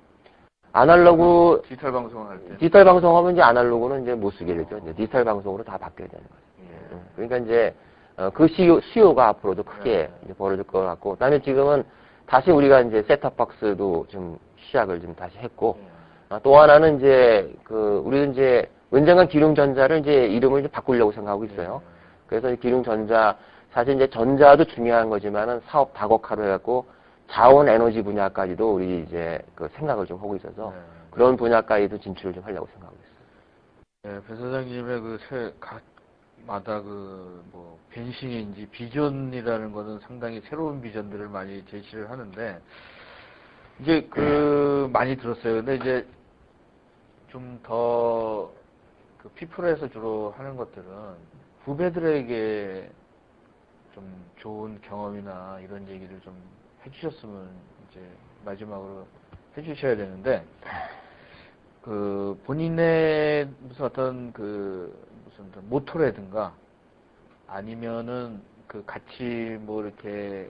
아날로그 디지털 방송을 할 때. 디지털 방송하면 이제 아날로그는 이제 못 쓰게 되죠. 이제 디지털 방송으로 다 바뀌어야 되는 거죠. 예. 그러니까 이제 그 수요가 앞으로도 크게 이제 벌어질 것 같고, 그다음에 지금은 다시 우리가 이제 셋탑박스도 좀 시작을 좀 다시 했고, 또 하나는 이제 그 우리는 이제 언젠간 기lum전자를 이제 이름을 좀 바꾸려고 생각하고 있어요. 그래서 기lum전자, 사실 이제 전자도 중요한 거지만은 사업 다각화로 해갖고 자원 에너지 분야까지도 우리 이제 그 생각을 좀 하고 있어서 그런 분야까지도 진출을 좀 하려고 생각하고 있어요. 네, 배 사장님의 그 각마다 그 뭐 벤싱인지 비전이라는 것은 상당히 새로운 비전들을 많이 제시를 하는데, 이제 그 많이 들었어요. 근데 이제 좀 더 그 피플에서 주로 하는 것들은 후배들에게 좀 좋은 경험이나 이런 얘기를 좀 해주셨으면 이제 마지막으로 해주셔야 되는데, 그 본인의 무슨 어떤 그 무슨 모토라든가 아니면은 그 같이 뭐 이렇게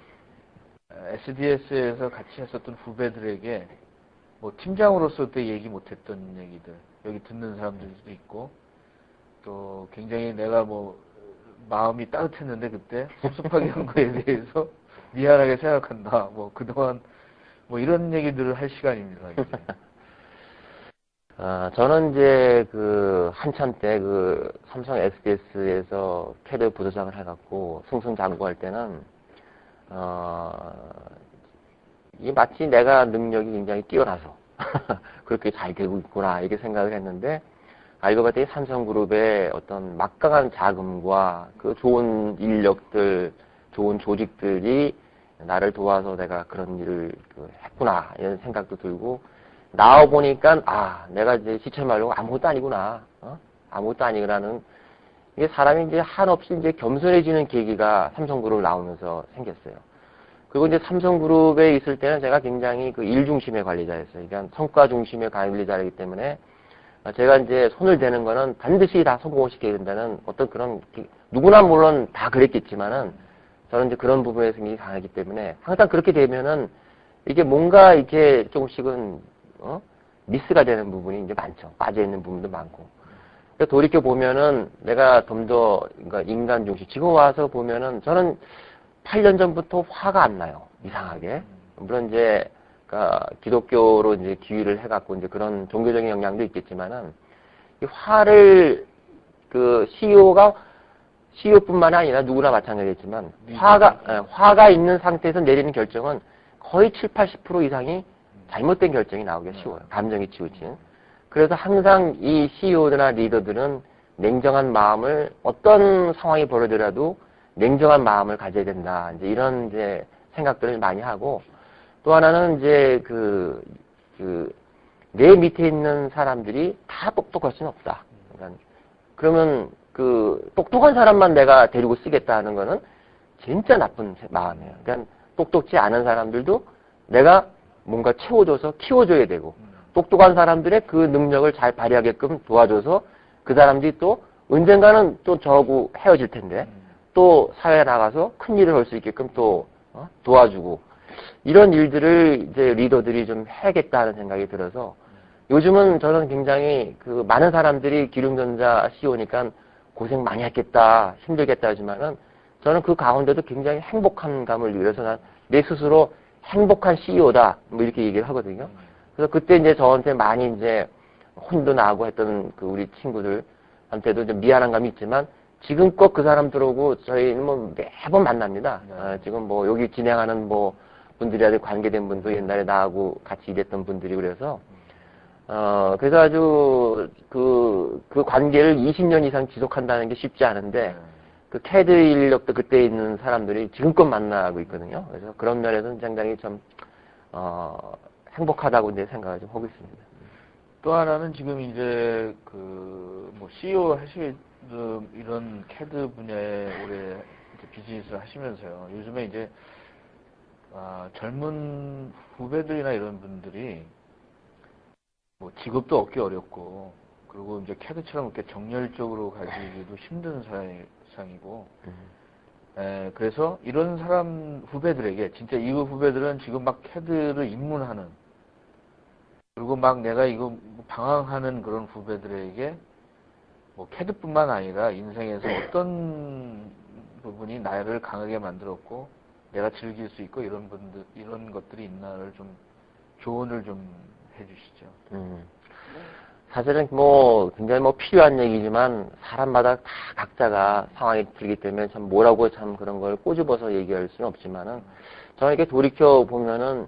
SDS에서 같이 했었던 후배들에게 뭐 팀장으로서 때 얘기 못했던 얘기들, 여기 듣는 사람들도 있고, 또 굉장히 내가 뭐 마음이 따뜻했는데 그때 섭섭하게 한 거에 대해서 미안하게 생각한다. 뭐 그동안 뭐 이런 얘기들을 할 시간입니다. 이제. 저는 이제 그 한참 때 그 삼성 SDS에서 캐리어 부서장을 해갖고 승승장구할 때는 이게 마치 내가 능력이 굉장히 뛰어나서 그렇게 잘 되고 있구나 이렇게 생각을 했는데, 알고 봤더니 삼성그룹의 어떤 막강한 자금과 그 좋은 인력들, 좋은 조직들이 나를 도와서 내가 그런 일을 했구나 이런 생각도 들고, 나와 보니까 내가 이제 시체말로 아무것도 아니구나, 아무것도 아니구나는, 이게 사람이 이제 한없이 이제 겸손해지는 계기가 삼성그룹 나오면서 생겼어요. 그리고 이제 삼성그룹에 있을 때는 제가 굉장히 그 일 중심의 관리자였어요. 그러니까 성과 중심의 관리자이기 때문에 제가 이제 손을 대는 거는 반드시 다 성공을 시켜야 된다는 어떤 그런, 누구나 물론 다 그랬겠지만은 저는 이제 그런 부분에 굉장히 강하기 때문에 항상 그렇게 되면은 이게 뭔가 이렇게 조금씩은 미스가 되는 부분이 이제 많죠. 빠져있는 부분도 많고. 돌이켜 보면은 내가 좀 더 인간 중심, 지금 와서 보면은 저는 8년 전부터 화가 안 나요. 이상하게. 물론 이제 기독교로 이제 기위를 해갖고 이제 그런 종교적인 영향도 있겠지만은, 이 화를 그 CEO뿐만 아니라 누구나 마찬가지겠지만 화가 있는 상태에서 내리는 결정은 거의 70~80% 이상이 잘못된 결정이 나오기가 쉬워요. 감정이 치우친. 그래서 항상 이 CEO나 리더들은 냉정한 마음을, 어떤 상황이 벌어지더라도 냉정한 마음을 가져야 된다. 이제 이런 이제 생각들을 많이 하고, 또 하나는 이제 내 밑에 있는 사람들이 다 똑똑할 수는 없다. 그러니까 그러면 그 똑똑한 사람만 내가 데리고 쓰겠다 하는 거는 진짜 나쁜 마음이에요. 그러니까 똑똑지 않은 사람들도 내가 뭔가 채워줘서 키워줘야 되고, 똑똑한 사람들의 그 능력을 잘 발휘하게끔 도와줘서 그 사람들이 또 언젠가는 또 저하고 헤어질 텐데 또 사회에 나가서 큰 일을 할 수 있게끔 또 도와주고, 이런 일들을 이제 리더들이 좀 해야겠다는 생각이 들어서, 요즘은 저는 굉장히 그 많은 사람들이 기lum전자 CEO니까 고생 많이 했겠다, 힘들겠다 하지만은 저는 그 가운데도 굉장히 행복한 감을 누려서 난 내 스스로 행복한 CEO다 뭐 이렇게 얘기를 하거든요. 그래서 그때 이제 저한테 많이 이제 혼도 나고 했던 그 우리 친구들한테도 좀 미안한 감이 있지만, 지금껏 그 사람들하고 저희는 뭐 매번 만납니다. 지금 뭐 여기 진행하는 뭐 분들이라도 관계된 분도 옛날에 나하고 같이 일했던 분들이, 그래서 그래서 아주 그 관계를 20년 이상 지속한다는 게 쉽지 않은데, 그 캐드 인력도 그때 있는 사람들이 지금껏 만나고 있거든요. 그래서 그런 면에서는 상당히 좀 행복하다고 이제 생각을 좀 하고 있습니다. 또 하나는 지금 이제 뭐 CEO 하시는 이런 캐드 분야에 오래 이제 비즈니스를 하시면서요. 요즘에 이제 젊은 후배들이나 이런 분들이 뭐 직업도 얻기 어렵고, 그리고 이제 캐드처럼 이렇게 정열적으로 가지기도 힘든 상이고, 그래서 이런 사람 후배들에게, 진짜 이 후배들은 지금 막 캐드를 입문하는, 그리고 막 내가 이거 방황하는 그런 후배들에게 뭐 캐드뿐만 아니라 인생에서 어떤 부분이 나를 강하게 만들었고 내가 즐길 수 있고 이런 것들이 있나를 좀 조언을 좀 해주시죠. 사실은 뭐 굉장히 뭐 필요한 얘기지만 사람마다 다 각자가 상황이 들기 때문에 참 뭐라고 참 그런 걸 꼬집어서 얘기할 수는 없지만은 저는 이렇게 돌이켜 보면은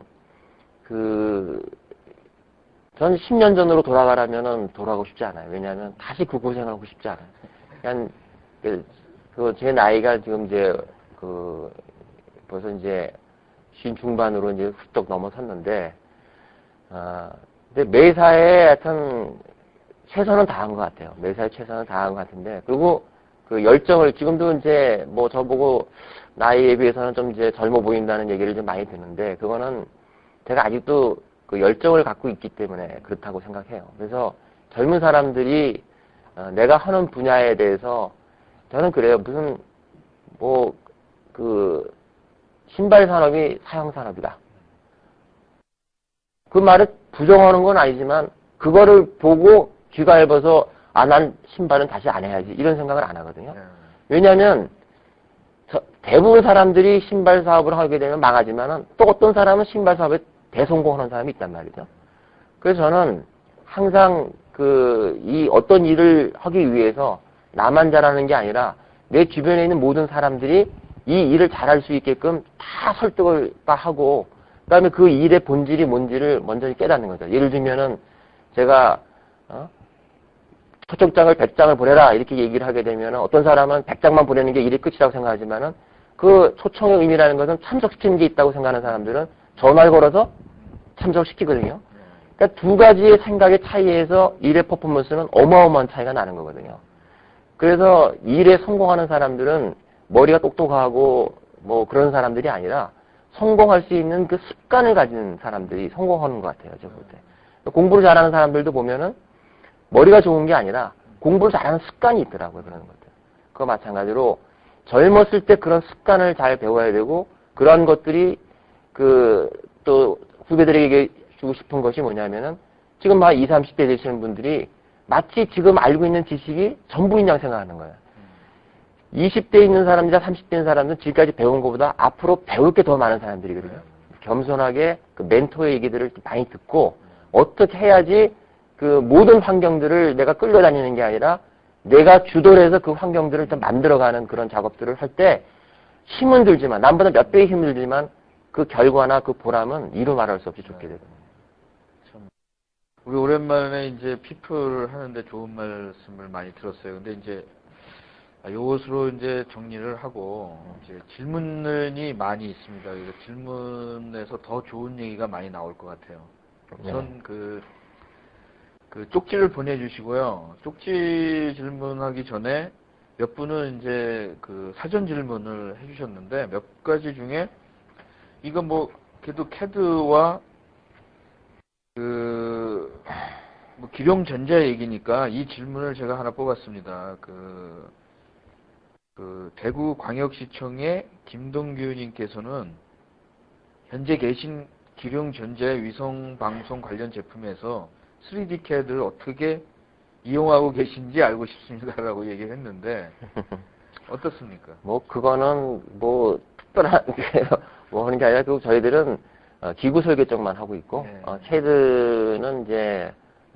저는 10년 전으로 돌아가라면은 돌아가고 싶지 않아요. 왜냐하면 다시 그 고생하고 싶지 않아요. 그냥 제 나이가 지금 이제 벌써 이제 50 중반으로 이제 훌쩍 넘어섰는데, 근데 매사에 하여튼 최선은 다한 것 같아요. 매사에 최선은 다한 것 같은데, 그리고 그 열정을 지금도 이제 뭐 저보고 나이에 비해서는 좀 이제 젊어 보인다는 얘기를 좀 많이 듣는데, 그거는 제가 아직도 그 열정을 갖고 있기 때문에 그렇다고 생각해요. 그래서 젊은 사람들이 내가 하는 분야에 대해서 저는 그래요. 무슨 신발 산업이 사형 산업이다. 그 말을 부정하는 건 아니지만 그거를 보고 귀가 얇아서 난 신발은 다시 안 해야지 이런 생각을 안 하거든요. 왜냐하면 대부분 사람들이 신발 사업을 하게 되면 망하지만은 또 어떤 사람은 신발 사업에 대성공하는 사람이 있단 말이죠. 그래서 저는 항상 이 어떤 일을 하기 위해서 나만 잘하는 게 아니라 내 주변에 있는 모든 사람들이 이 일을 잘할 수 있게끔 다 설득을 하고, 그 다음에 그 일의 본질이 뭔지를 먼저 깨닫는 거죠. 예를 들면은 제가 초청장을 100장을 보내라 이렇게 얘기를 하게 되면은 어떤 사람은 100장만 보내는 게 일의 끝이라고 생각하지만은 그 초청의 의미라는 것은 참석시키는 게 있다고 생각하는 사람들은 전화를 걸어서 참석시키거든요. 그러니까 두 가지의 생각의 차이에서 일의 퍼포먼스는 어마어마한 차이가 나는 거거든요. 그래서 일에 성공하는 사람들은 머리가 똑똑하고 뭐 그런 사람들이 아니라 성공할 수 있는 그 습관을 가진 사람들이 성공하는 것 같아요. 제가 볼 때. 공부를 잘하는 사람들도 보면은 머리가 좋은 게 아니라 공부를 잘하는 습관이 있더라고요. 그런 것들. 그거 마찬가지로 젊었을 때 그런 습관을 잘 배워야 되고, 그런 것들이 또 후배들에게 주고 싶은 것이 뭐냐면은 지금 막 20, 30대 되시는 분들이 마치 지금 알고 있는 지식이 전부인 양 생각하는 거예요. 20대에 있는 사람이나 30대에 있는 사람은 지금까지 배운 것보다 앞으로 배울 게 더 많은 사람들이거든요. 겸손하게 그 멘토의 얘기들을 많이 듣고 어떻게 해야지 그 모든 환경들을 내가 끌려다니는 게 아니라 내가 주도를 해서 그 환경들을 좀 만들어가는 그런 작업들을 할 때 힘은 들지만, 남보다 몇 배의 힘을 들지만 그 결과나 그 보람은 이루 말할 수 없이 좋게 되거든요. 우리 오랜만에 이제 피플 하는데 좋은 말씀을 많이 들었어요. 근데 이제 이것으로 이제 정리를 하고 이제 질문이 많이 있습니다. 그래서 질문에서 더 좋은 얘기가 많이 나올 것 같아요. 우선 그 쪽지를 보내주시고요. 쪽지 질문하기 전에 몇 분은 이제 그 사전 질문을 해주셨는데 몇 가지 중에 이거 뭐 그래도 캐드와 뭐 기룡전자 얘기니까 이 질문을 제가 하나 뽑았습니다. 대구광역시청의 김동규님께서는 현재 계신 기룡전자의 위성방송 관련 제품에서 3D CAD를 어떻게 이용하고 계신지 알고 싶습니다라고 얘기를 했는데 어떻습니까? 뭐 그거는 뭐 특별한 뭐 하는 게 아니라 저희들은 기구 설계 쪽만 하고 있고, 네. CAD는 이제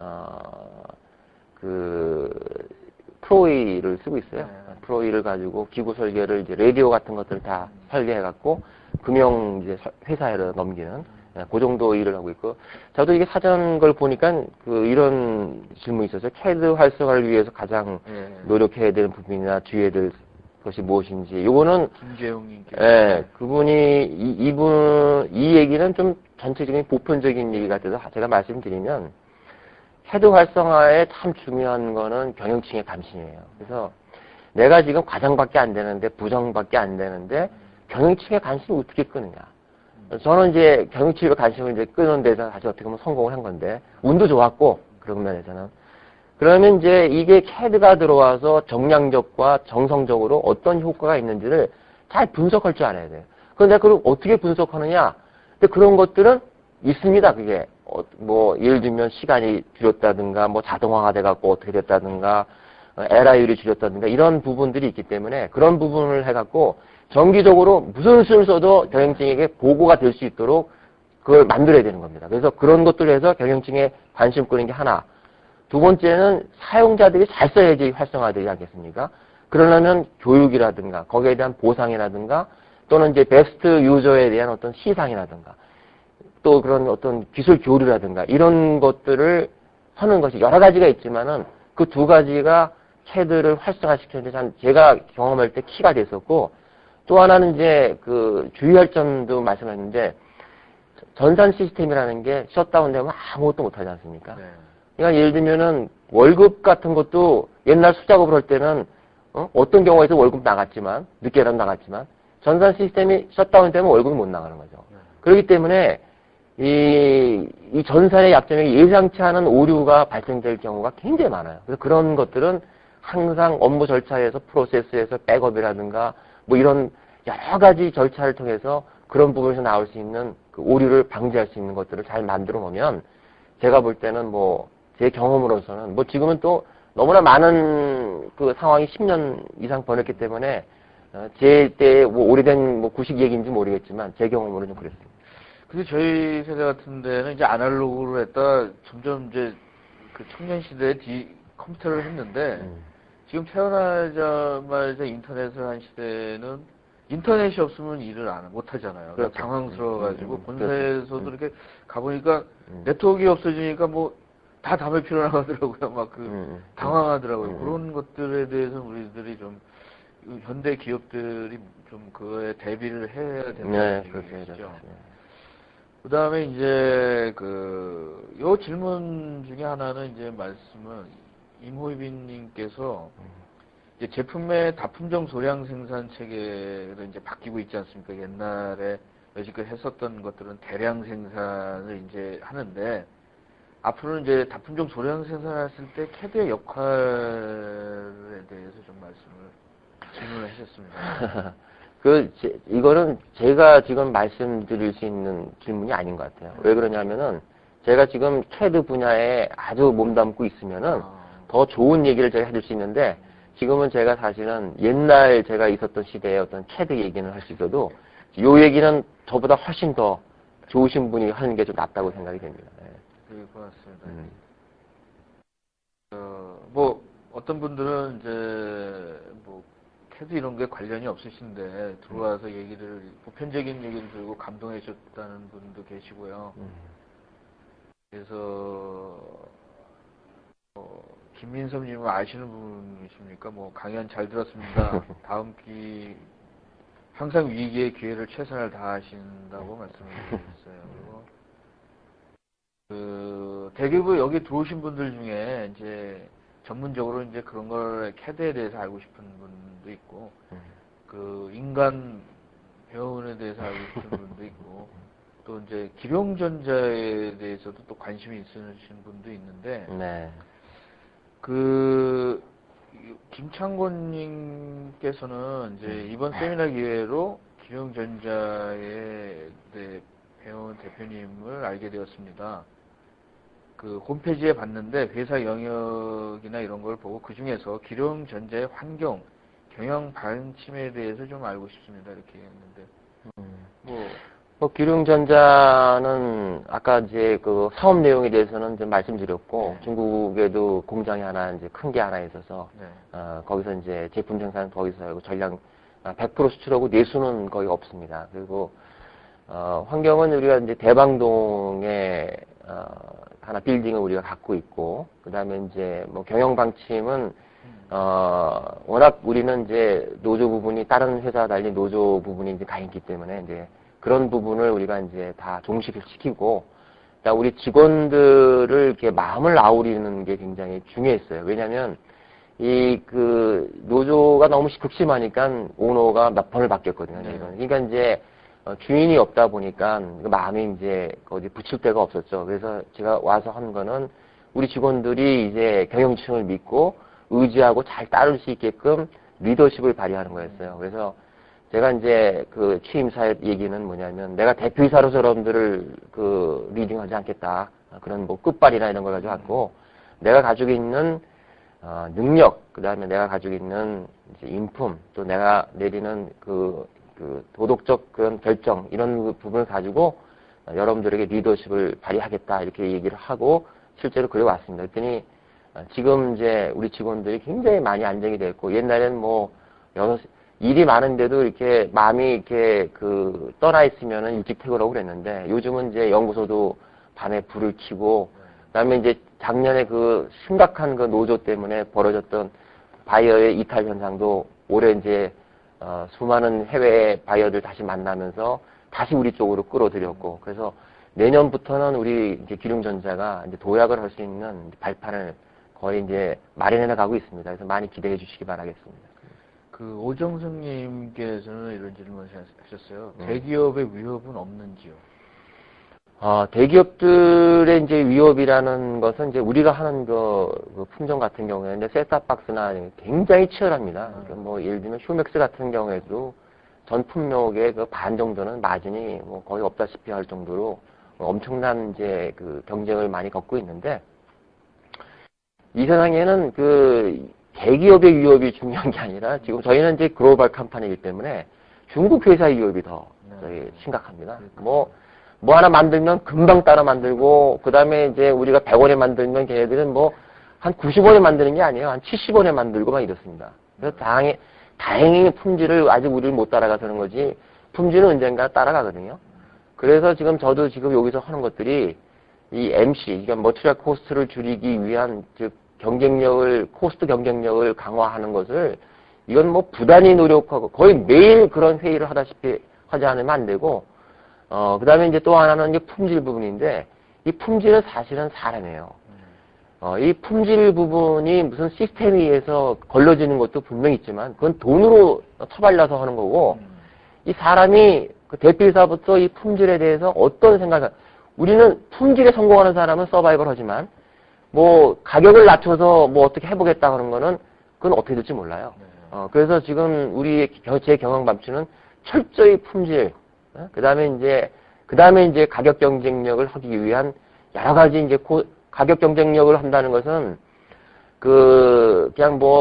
프로이를 쓰고 있어요. 네. 프로이를 가지고 기구 설계를 이제 라디오 같은 것들을 다 설계해갖고 금융 이제 회사에 넘기는 그 정도 일을 하고 있고, 저도 이게 사전 걸 보니까 이런 질문이 있었어요. CAD 활성화를 위해서 가장 노력해야 되는 부분이나 주의해야 될 그것이 무엇인지. 요거는 김재용님께. 예, 그분이 이 얘기는 좀 전체적인 보편적인 얘기 같아서 제가 말씀드리면 헤드 활성화에 참 중요한 거는 경영층의 감심이에요. 그래서 내가 지금 과장밖에 안 되는데 부장밖에 안 되는데 경영층의 관심을 어떻게 끄느냐. 저는 이제 경영층의 관심을 이제 끄는 데서 사실 어떻게 보면 성공을 한 건데 운도 좋았고 그런 면에서는 그러면 이제 이게 캐드가 들어와서 정량적과 정성적으로 어떤 효과가 있는지를 잘 분석할 줄 알아야 돼요. 그런데 그걸 어떻게 분석하느냐? 근데 그런 것들은 있습니다. 그게 뭐 예를 들면 시간이 줄였다든가 뭐 자동화가 돼갖고 어떻게 됐다든가 LI율이 줄였다든가 이런 부분들이 있기 때문에 그런 부분을 해갖고 정기적으로 무슨 수를 써도 경영진에게 보고가 될 수 있도록 그걸 만들어야 되는 겁니다. 그래서 그런 것들을 해서 경영진에 관심 끄는 게 하나. 두 번째는 사용자들이 잘 써야지 활성화되지 않겠습니까? 그러려면 교육이라든가 거기에 대한 보상이라든가 또는 이제 베스트 유저에 대한 어떤 시상이라든가 또 그런 어떤 기술 교류라든가 이런 것들을 하는 것이 여러 가지가 있지만은 그 두 가지가 캐드를 활성화시키는데 참 제가 경험할 때 키가 됐었고 또 하나는 이제 그 주의할 점도 말씀하셨는데 전산 시스템이라는 게 셧다운되면 아무것도 못하지 않습니까? 네. 그러니까 예를 들면은 월급 같은 것도 옛날 수작업을 할 때는 어떤 경우가 있어 월급 나갔지만 늦게라도 나갔지만 전산 시스템이 셧다운되면 월급이 못 나가는 거죠. 그렇기 때문에 이 전산의 약점이 예상치 않은 오류가 발생될 경우가 굉장히 많아요. 그래서 그런 것들은 항상 업무 절차에서 프로세스에서 백업이라든가 뭐 이런 여러 가지 절차를 통해서 그런 부분에서 나올 수 있는 그 오류를 방지할 수 있는 것들을 잘 만들어 놓으면 제가 볼 때는 뭐 제 경험으로서는 뭐 지금은 또 너무나 많은 그 상황이 10년 이상 번했기 때문에 제 때 뭐 오래된 뭐 구식 얘기인지 모르겠지만 제 경험으로는 좀 그랬습니다. 그래서 저희 세대 같은 데는 이제 아날로그로 했다 점점 이제 그 청년 시대에 컴퓨터를 했는데 지금 태어나자마자 인터넷을 한 시대는 인터넷이 없으면 일을 못 하잖아요. 그러니까 당황스러워가지고 본사에서도 그렇죠. 이렇게 가보니까 네트워크가 없어지니까 뭐 다 담배 피러 나가더라고요. 막 당황하더라고요. 그런 것들에 대해서 우리들이 좀 현대 기업들이 좀 그거에 대비를 해야 된다는 얘기죠. 그 다음에 이제 요 질문 중에 하나는 이제 말씀은 임호빈님께서 이제 제품의 다품종 소량 생산 체계로 이제 바뀌고 있지 않습니까? 옛날에 여지껏 했었던 것들은 대량 생산을 이제 하는데 앞으로는 이제 다품종 소량 생산했을 때 캐드의 역할에 대해서 좀 질문을 하셨습니다. 이거는 제가 지금 말씀드릴 수 있는 질문이 아닌 것 같아요. 왜 그러냐면은 제가 지금 캐드 분야에 아주 몸담고 있으면은 더 좋은 얘기를 제가 해줄 수 있는데 지금은 제가 사실은 옛날 제가 있었던 시대의 어떤 캐드 얘기는 할 수 있어도 요 얘기는 저보다 훨씬 더 좋으신 분이 하는 게 좀 낫다고 생각이 됩니다. 네, 고맙습니다. 뭐 어떤 분들은 이제 뭐 캐드 이런 게 관련이 없으신데 들어와서 얘기를 보편적인 얘기를 들고 감동해줬다는 분도 계시고요. 그래서 김민섭님은 아시는 분이십니까? 뭐 강연 잘 들었습니다. 다음 기 항상 위기의 기회를 최선을 다하신다고 말씀을 드렸어요. 대기부 여기 들어오신 분들 중에 이제 전문적으로 이제 그런 걸 캐드에 대해서 알고 싶은 분도 있고, 인간 배원에 대해서 알고 싶은 분도 있고, 또 이제 기룡전자에 대해서도 또 관심이 있으신 분도 있는데, 네. 김창곤님께서는 이제 이번 세미나 기회로 기룡전자의 배원 대표님을 알게 되었습니다. 홈페이지에 봤는데 회사 영역이나 이런 걸 보고 그 중에서 기룡전자의 환경, 경영 방침에 대해서 좀 알고 싶습니다. 이렇게 했는데. 기룡전자는 아까 이제 그 사업 내용에 대해서는 좀 말씀드렸고 중국에도 공장이 하나 이제 큰 게 하나 있어서 거기서 이제 제품 생산 거기서 하고 전량 100% 수출하고 내수는 거의 없습니다. 그리고 환경은 우리가 이제 대방동에 하나 빌딩을 우리가 갖고 있고 그다음에 이제 뭐 경영 방침은 워낙 우리는 이제 노조 부분이 다른 회사와 달리 노조 부분이 이제 가 있기 때문에 이제 그런 부분을 우리가 이제 다 종식을 시키고, 우리 직원들을 이렇게 마음을 아우리는 게 굉장히 중요했어요. 왜냐면 노조가 너무 극심하니까 오너가 몇 번을 바뀌었거든요. 네. 그러니까 이제 주인이 없다 보니까 마음이 이제 어디 붙일 데가 없었죠. 그래서 제가 와서 한 거는 우리 직원들이 이제 경영층을 믿고 의지하고 잘 따를 수 있게끔 리더십을 발휘하는 거였어요. 그래서 제가 이제 그 취임사 얘기는 뭐냐면, 내가 대표이사로 여러분들을 리딩하지 않겠다. 그런 뭐 끝발이나 이런 걸 가지고 왔고, 내가 가지고 있는 능력, 그 다음에 내가 가지고 있는 이제 인품, 또 내가 내리는 그 도덕적 그런 결정, 이런 부분을 가지고 여러분들에게 리더십을 발휘하겠다. 이렇게 얘기를 하고 실제로 그래 왔습니다. 그랬더니 지금 이제 우리 직원들이 굉장히 많이 안정이 됐고, 옛날에는 뭐 일이 많은데도 이렇게 마음이 이렇게 떠나 있으면은 일찍 퇴근하고 그랬는데, 요즘은 이제 연구소도 밤에 불을 켜고, 그다음에 이제 작년에 심각한 노조 때문에 벌어졌던 바이어의 이탈 현상도 올해 이제 수많은 해외 바이어들 다시 만나면서 다시 우리 쪽으로 끌어들였고, 그래서 내년부터는 우리 이제 기lum전자가 이제 도약을 할 수 있는 발판을 거의 이제 마련해 나가고 있습니다. 그래서 많이 기대해 주시기 바라겠습니다. 오정승님께서는 이런 질문을 하셨어요. 대기업의 위협은 없는지요? 대기업들의 이제 위협이라는 것은 이제 우리가 하는 품종 같은 경우에는 셋탑박스나 굉장히 치열합니다. 그러니까 뭐 예를 들면 휴맥스 같은 경우에도 전 품목의 반 정도는 마진이 뭐 거의 없다시피 할 정도로 엄청난 이제 경쟁을 많이 겪고 있는데, 이 세상에는 대기업의 위협이 중요한 게 아니라, 지금 저희는 이제 글로벌 컴퍼니이기 때문에 중국 회사의 위협이 더 심각합니다. 뭐 하나 만들면 금방 따라 만들고, 그 다음에 이제 우리가 100원에 만들면 걔네들은 뭐 한 90원에 만드는 게 아니에요. 한 70원에 만들고 막 이렇습니다. 그래서 다행히 품질을 아직 우리를 못 따라가서는 거지, 품질은 언젠가 따라가거든요. 그래서 저도 지금 여기서 하는 것들이 이 MC, 그러니까 머티리얼 코스트를 줄이기 위한, 즉 코스트 경쟁력을 강화하는 것을, 이건 뭐 부단히 노력하고 거의 매일 그런 회의를 하지 않으면 안 되고, 그 다음에 이제 또 하나는 이제 품질 부분인데, 이 품질은 사실은 사람이에요. 이 품질 부분이 무슨 시스템에 의해서 걸러지는 것도 분명히 있지만, 그건 돈으로 처발려서 하는 거고, 이 사람이 대표이사부터 이 품질에 대해서 어떤 생각을, 우리는 품질에 성공하는 사람은 서바이벌 하지만, 뭐 가격을 낮춰서 뭐 어떻게 해보겠다 하는 거는 그건 어떻게 될지 몰라요. 그래서 지금 제 경영 방침은 철저히 품질, 그 다음에 이제 가격 경쟁력을 하기 위한 여러 가지 이제 가격 경쟁력을 한다는 것은 그냥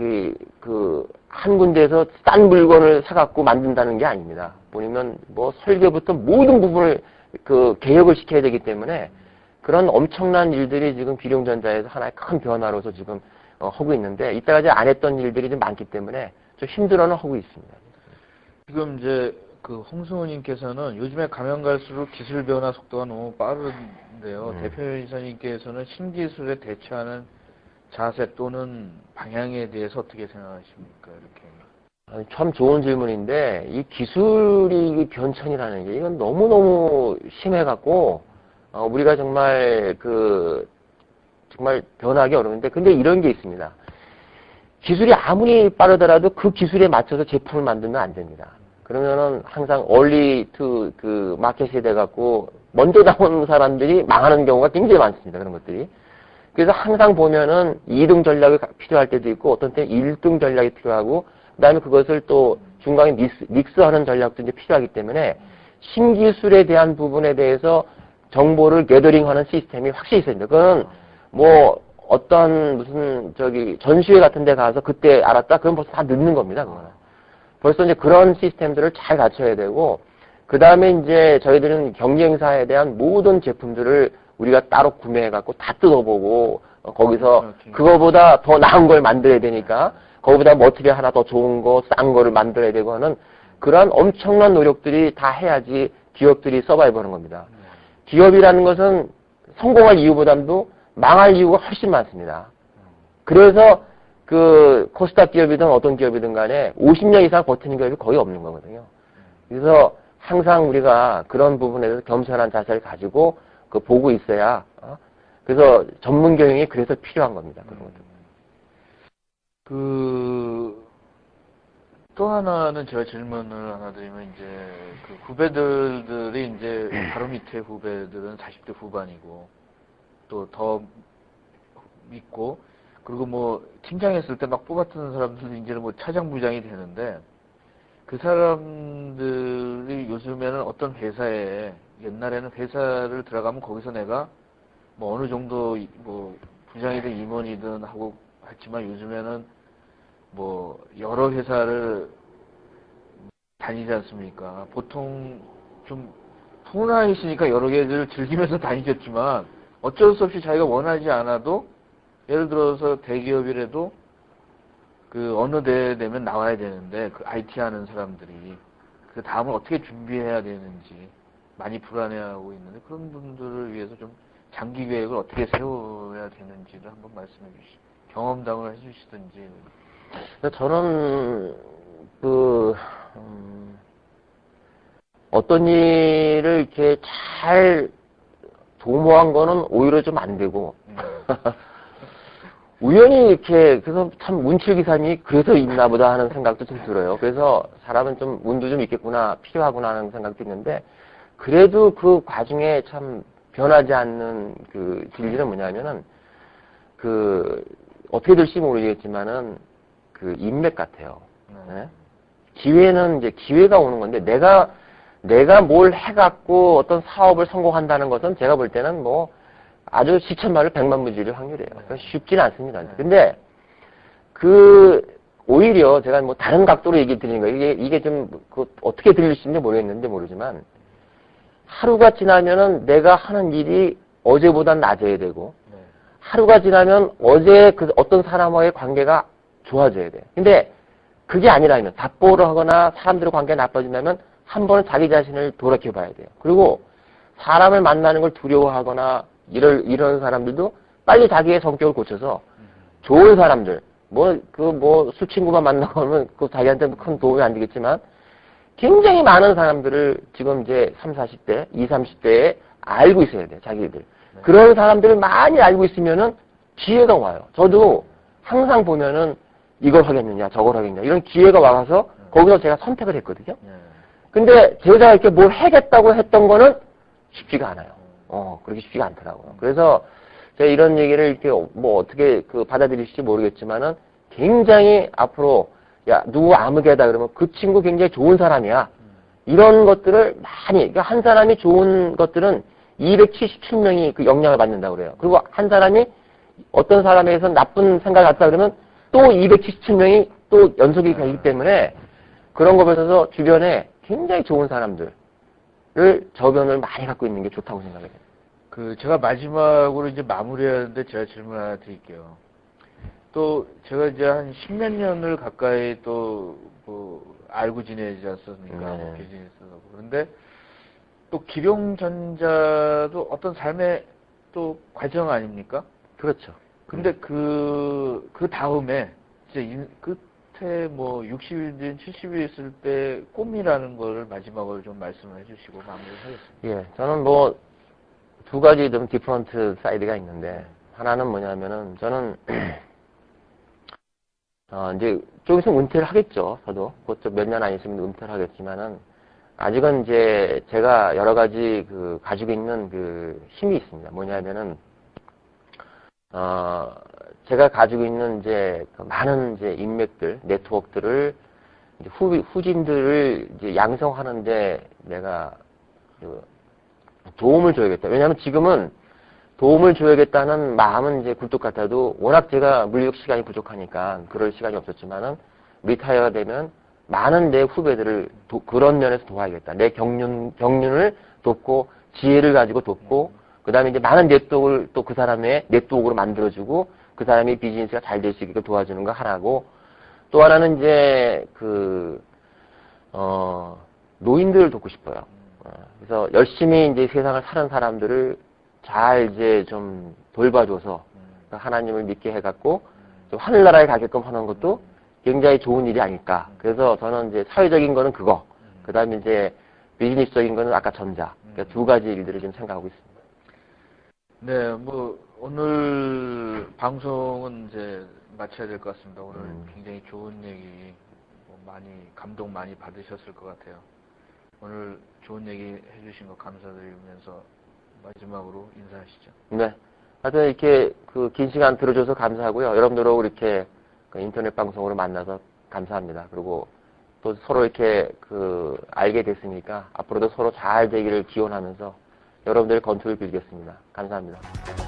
한 군데에서 싼 물건을 사갖고 만든다는 게 아닙니다. 보면 뭐 설계부터 모든 부분을 개혁을 시켜야 되기 때문에 그런 엄청난 일들이 지금 기lum전자에서 하나의 큰 변화로서 지금 하고 있는데, 이때까지 안 했던 일들이 좀 많기 때문에 좀 힘들어는 하고 있습니다. 지금 이제 홍승호님께서는 요즘에 가면 갈수록 기술 변화 속도가 너무 빠른데요. 대표이사님께서는 신기술에 대처하는 자세 또는 방향에 대해서 어떻게 생각하십니까? 이렇게. 참 좋은 질문인데, 이 기술이 변천이라는 게 이건 너무너무 심해갖고, 우리가 정말 변하기 어려운데, 근데 이런 게 있습니다. 기술이 아무리 빠르더라도 그 기술에 맞춰서 제품을 만들면 안 됩니다. 그러면은 항상 early to 마켓이 돼갖고, 먼저 나오는 사람들이 망하는 경우가 굉장히 많습니다. 그런 것들이. 그래서 항상 보면은 2등 전략이 필요할 때도 있고, 어떤 때는 1등 전략이 필요하고, 그 다음에 그것을 또 중간에 믹스하는 전략도 이제 필요하기 때문에, 신기술에 대한 부분에 대해서 정보를 게더링하는 시스템이 확실히 있어야 됩니다. 그건 뭐 어떤 무슨 전시회 같은 데 가서 그때 알았다? 그건 벌써 다 늦는 겁니다. 그거는. 벌써 이제 그런 시스템들을 잘 갖춰야 되고, 그 다음에 이제 저희들은 경쟁사에 대한 모든 제품들을 우리가 따로 구매해갖고 다 뜯어보고, 거기서 그거보다 더 나은 걸 만들어야 되니까, 거기보다 머티리얼 하나 더 좋은 거, 싼 거를 만들어야 되고 하는 그러한 엄청난 노력들이 다 해야지 기업들이 서바이브 하는 겁니다. 기업이라는 것은 성공할 이유보다도 망할 이유가 훨씬 많습니다. 그래서 그 코스닥 기업이든 어떤 기업이든 간에 50년 이상 버티는 기업이 거의 없는 거거든요. 그래서 항상 우리가 그런 부분에 대해서 겸손한 자세를 가지고 그 보고 있어야 그래서 전문 경영이 그래서 필요한 겁니다. 그런 것들. 또 하나는 제가 질문을 하나 드리면, 이제, 그 후배들이 이제, 바로 밑에 후배들은 40대 후반이고, 또 더 있고, 그리고 뭐, 팀장했을 때 막 뽑았던 사람들은 이제는 뭐 차장부장이 되는데, 그 사람들이 요즘에는 어떤 회사에, 옛날에는 회사를 들어가면 거기서 내가 뭐 어느 정도 뭐, 부장이든 임원이든 하고 했지만 요즘에는 뭐 여러 회사를 다니지 않습니까? 보통 좀 통나이시니까 여러 개를 즐기면서 다니셨지만 어쩔 수 없이 자기가 원하지 않아도 예를 들어서 대기업이라도 그 어느 대 되면 나와야 되는데 그 IT 하는 사람들이 그 다음을 어떻게 준비해야 되는지 많이 불안해하고 있는데 그런 분들을 위해서 좀 장기 계획을 어떻게 세워야 되는지를 한번 말씀해 주시죠. 경험담을 해주시든지. 저는 어떤 일을 이렇게 잘 도모한 거는 오히려 좀 안 되고 우연히 이렇게 그래서 참 운칠기삼이 그래서 있나 보다 하는 생각도 좀 들어요. 그래서 사람은 좀 운도 좀 있겠구나, 필요하구나 하는 생각도 있는데 그래도 그 과정에 참 변하지 않는 그 진리는 뭐냐면은 어떻게 될지 모르겠지만은 그 인맥 같아요. 네? 기회는 이제 기회가 오는 건데 내가 뭘 해갖고 어떤 사업을 성공한다는 것은 제가 볼 때는 뭐 아주 시천말을 백만무지일 확률이에요. 그러니까 쉽지는 않습니다. 근데 오히려 제가 뭐 다른 각도로 얘기 드리는 거예요. 이게 좀 어떻게 들리실지 모르지만 하루가 지나면은 내가 하는 일이 어제보단 낮아야 되고 하루가 지나면 어제 어떤 사람과의 관계가 좋아져야 돼요. 근데 그게 아니라면 답보를 하거나 사람들과 관계가 나빠진다면 한 번은 자기 자신을 돌이켜봐야 돼요. 그리고 사람을 만나는 걸 두려워하거나 이런 사람들도 빨리 자기의 성격을 고쳐서 좋은 사람들, 술 친구만 만나고 하면 자기한테 큰 도움이 안 되겠지만 굉장히 많은 사람들을 지금 이제 30, 40대, 20, 30대에 알고 있어야 돼요. 자기들. 그런 사람들을 많이 알고 있으면은 기회가 와요. 저도 항상 보면은 이걸 하겠느냐, 저걸 하겠느냐, 이런 기회가 와서 거기서 제가 선택을 했거든요. 근데 제가 이렇게 뭘 하겠다고 했던 거는 쉽지가 않아요. 그렇게 쉽지가 않더라고요. 그래서 제가 이런 얘기를 이렇게 뭐 어떻게 받아들이실지 모르겠지만은 굉장히 앞으로 누구 아무개다 그러면 그 친구 굉장히 좋은 사람이야. 이런 것들을 많이, 그러니까 한 사람이 좋은 것들은 277명이 그 영향을 받는다고 그래요. 그리고 한 사람이 어떤 사람에게서 나쁜 생각을 갖다 그러면 또 277명이 또 연속이 되기 때문에 그런 거 보셔서 주변에 굉장히 좋은 사람들을 저변을 많이 갖고 있는 게 좋다고 생각해요. 제가 마지막으로 이제 마무리하는데 제가 질문 하나 드릴게요. 또 제가 이제 한 10몇 년을 가까이 또 알고 지내지 않습니까? 네. 비즈니스하고. 그런데 또 기룡전자도 어떤 삶의 또 과정 아닙니까? 그렇죠. 근데 그 다음에 이제 끝에 뭐 60일든 70일 있을 때 꿈이라는 거를 마지막으로 좀 말씀을 해주시고 마무리하겠습니다. 예, 저는 뭐 두 가지 좀 디퍼런트 사이드가 있는데 하나는 뭐냐면은 저는 이제 좀 있으면 은퇴를 하겠죠. 저도 그것도 몇 년 안 있으면 은퇴를 하겠지만은 아직은 이제 제가 여러 가지 가지고 있는 힘이 있습니다. 뭐냐면은 제가 가지고 있는 이제 많은 이제 인맥들, 네트워크들을 이제 후진들을 이제 양성하는데 내가 도움을 줘야겠다. 왜냐하면 지금은 도움을 줘야겠다는 마음은 이제 굴뚝 같아도 워낙 제가 물리적 시간이 부족하니까 그럴 시간이 없었지만은 리타이어가 되면 많은 내 후배들을 그런 면에서 도와야겠다. 내 경륜을 돕고 지혜를 가지고 돕고 그 다음에 이제 많은 네트워크를 또 그 사람의 네트워크로 만들어주고 그 사람이 비즈니스가 잘 될 수 있게 도와주는 거 하나고 또 하나는 이제 노인들을 돕고 싶어요. 그래서 열심히 이제 세상을 사는 사람들을 잘 이제 좀 돌봐줘서 하나님을 믿게 해갖고 또 하늘나라에 가게끔 하는 것도 굉장히 좋은 일이 아닐까. 그래서 저는 이제 사회적인 거는 그거, 그 다음에 이제 비즈니스적인 거는 아까 전자. 그러니까 두 가지 일들을 지금 생각하고 있습니다. 네, 뭐 오늘 방송은 이제 마쳐야 될 것 같습니다. 오늘 굉장히 좋은 얘기 뭐 많이 감동 많이 받으셨을 것 같아요. 오늘 좋은 얘기 해주신 거 감사드리면서 마지막으로 인사하시죠. 네. 하여튼 이렇게 그 긴 시간 들어줘서 감사하고요. 여러분들하고 이렇게 그 인터넷 방송으로 만나서 감사합니다. 그리고 또 서로 이렇게 그 알게 됐으니까 앞으로도 서로 잘 되기를 기원하면서 여러분들의 건투를 빌겠습니다. 감사합니다.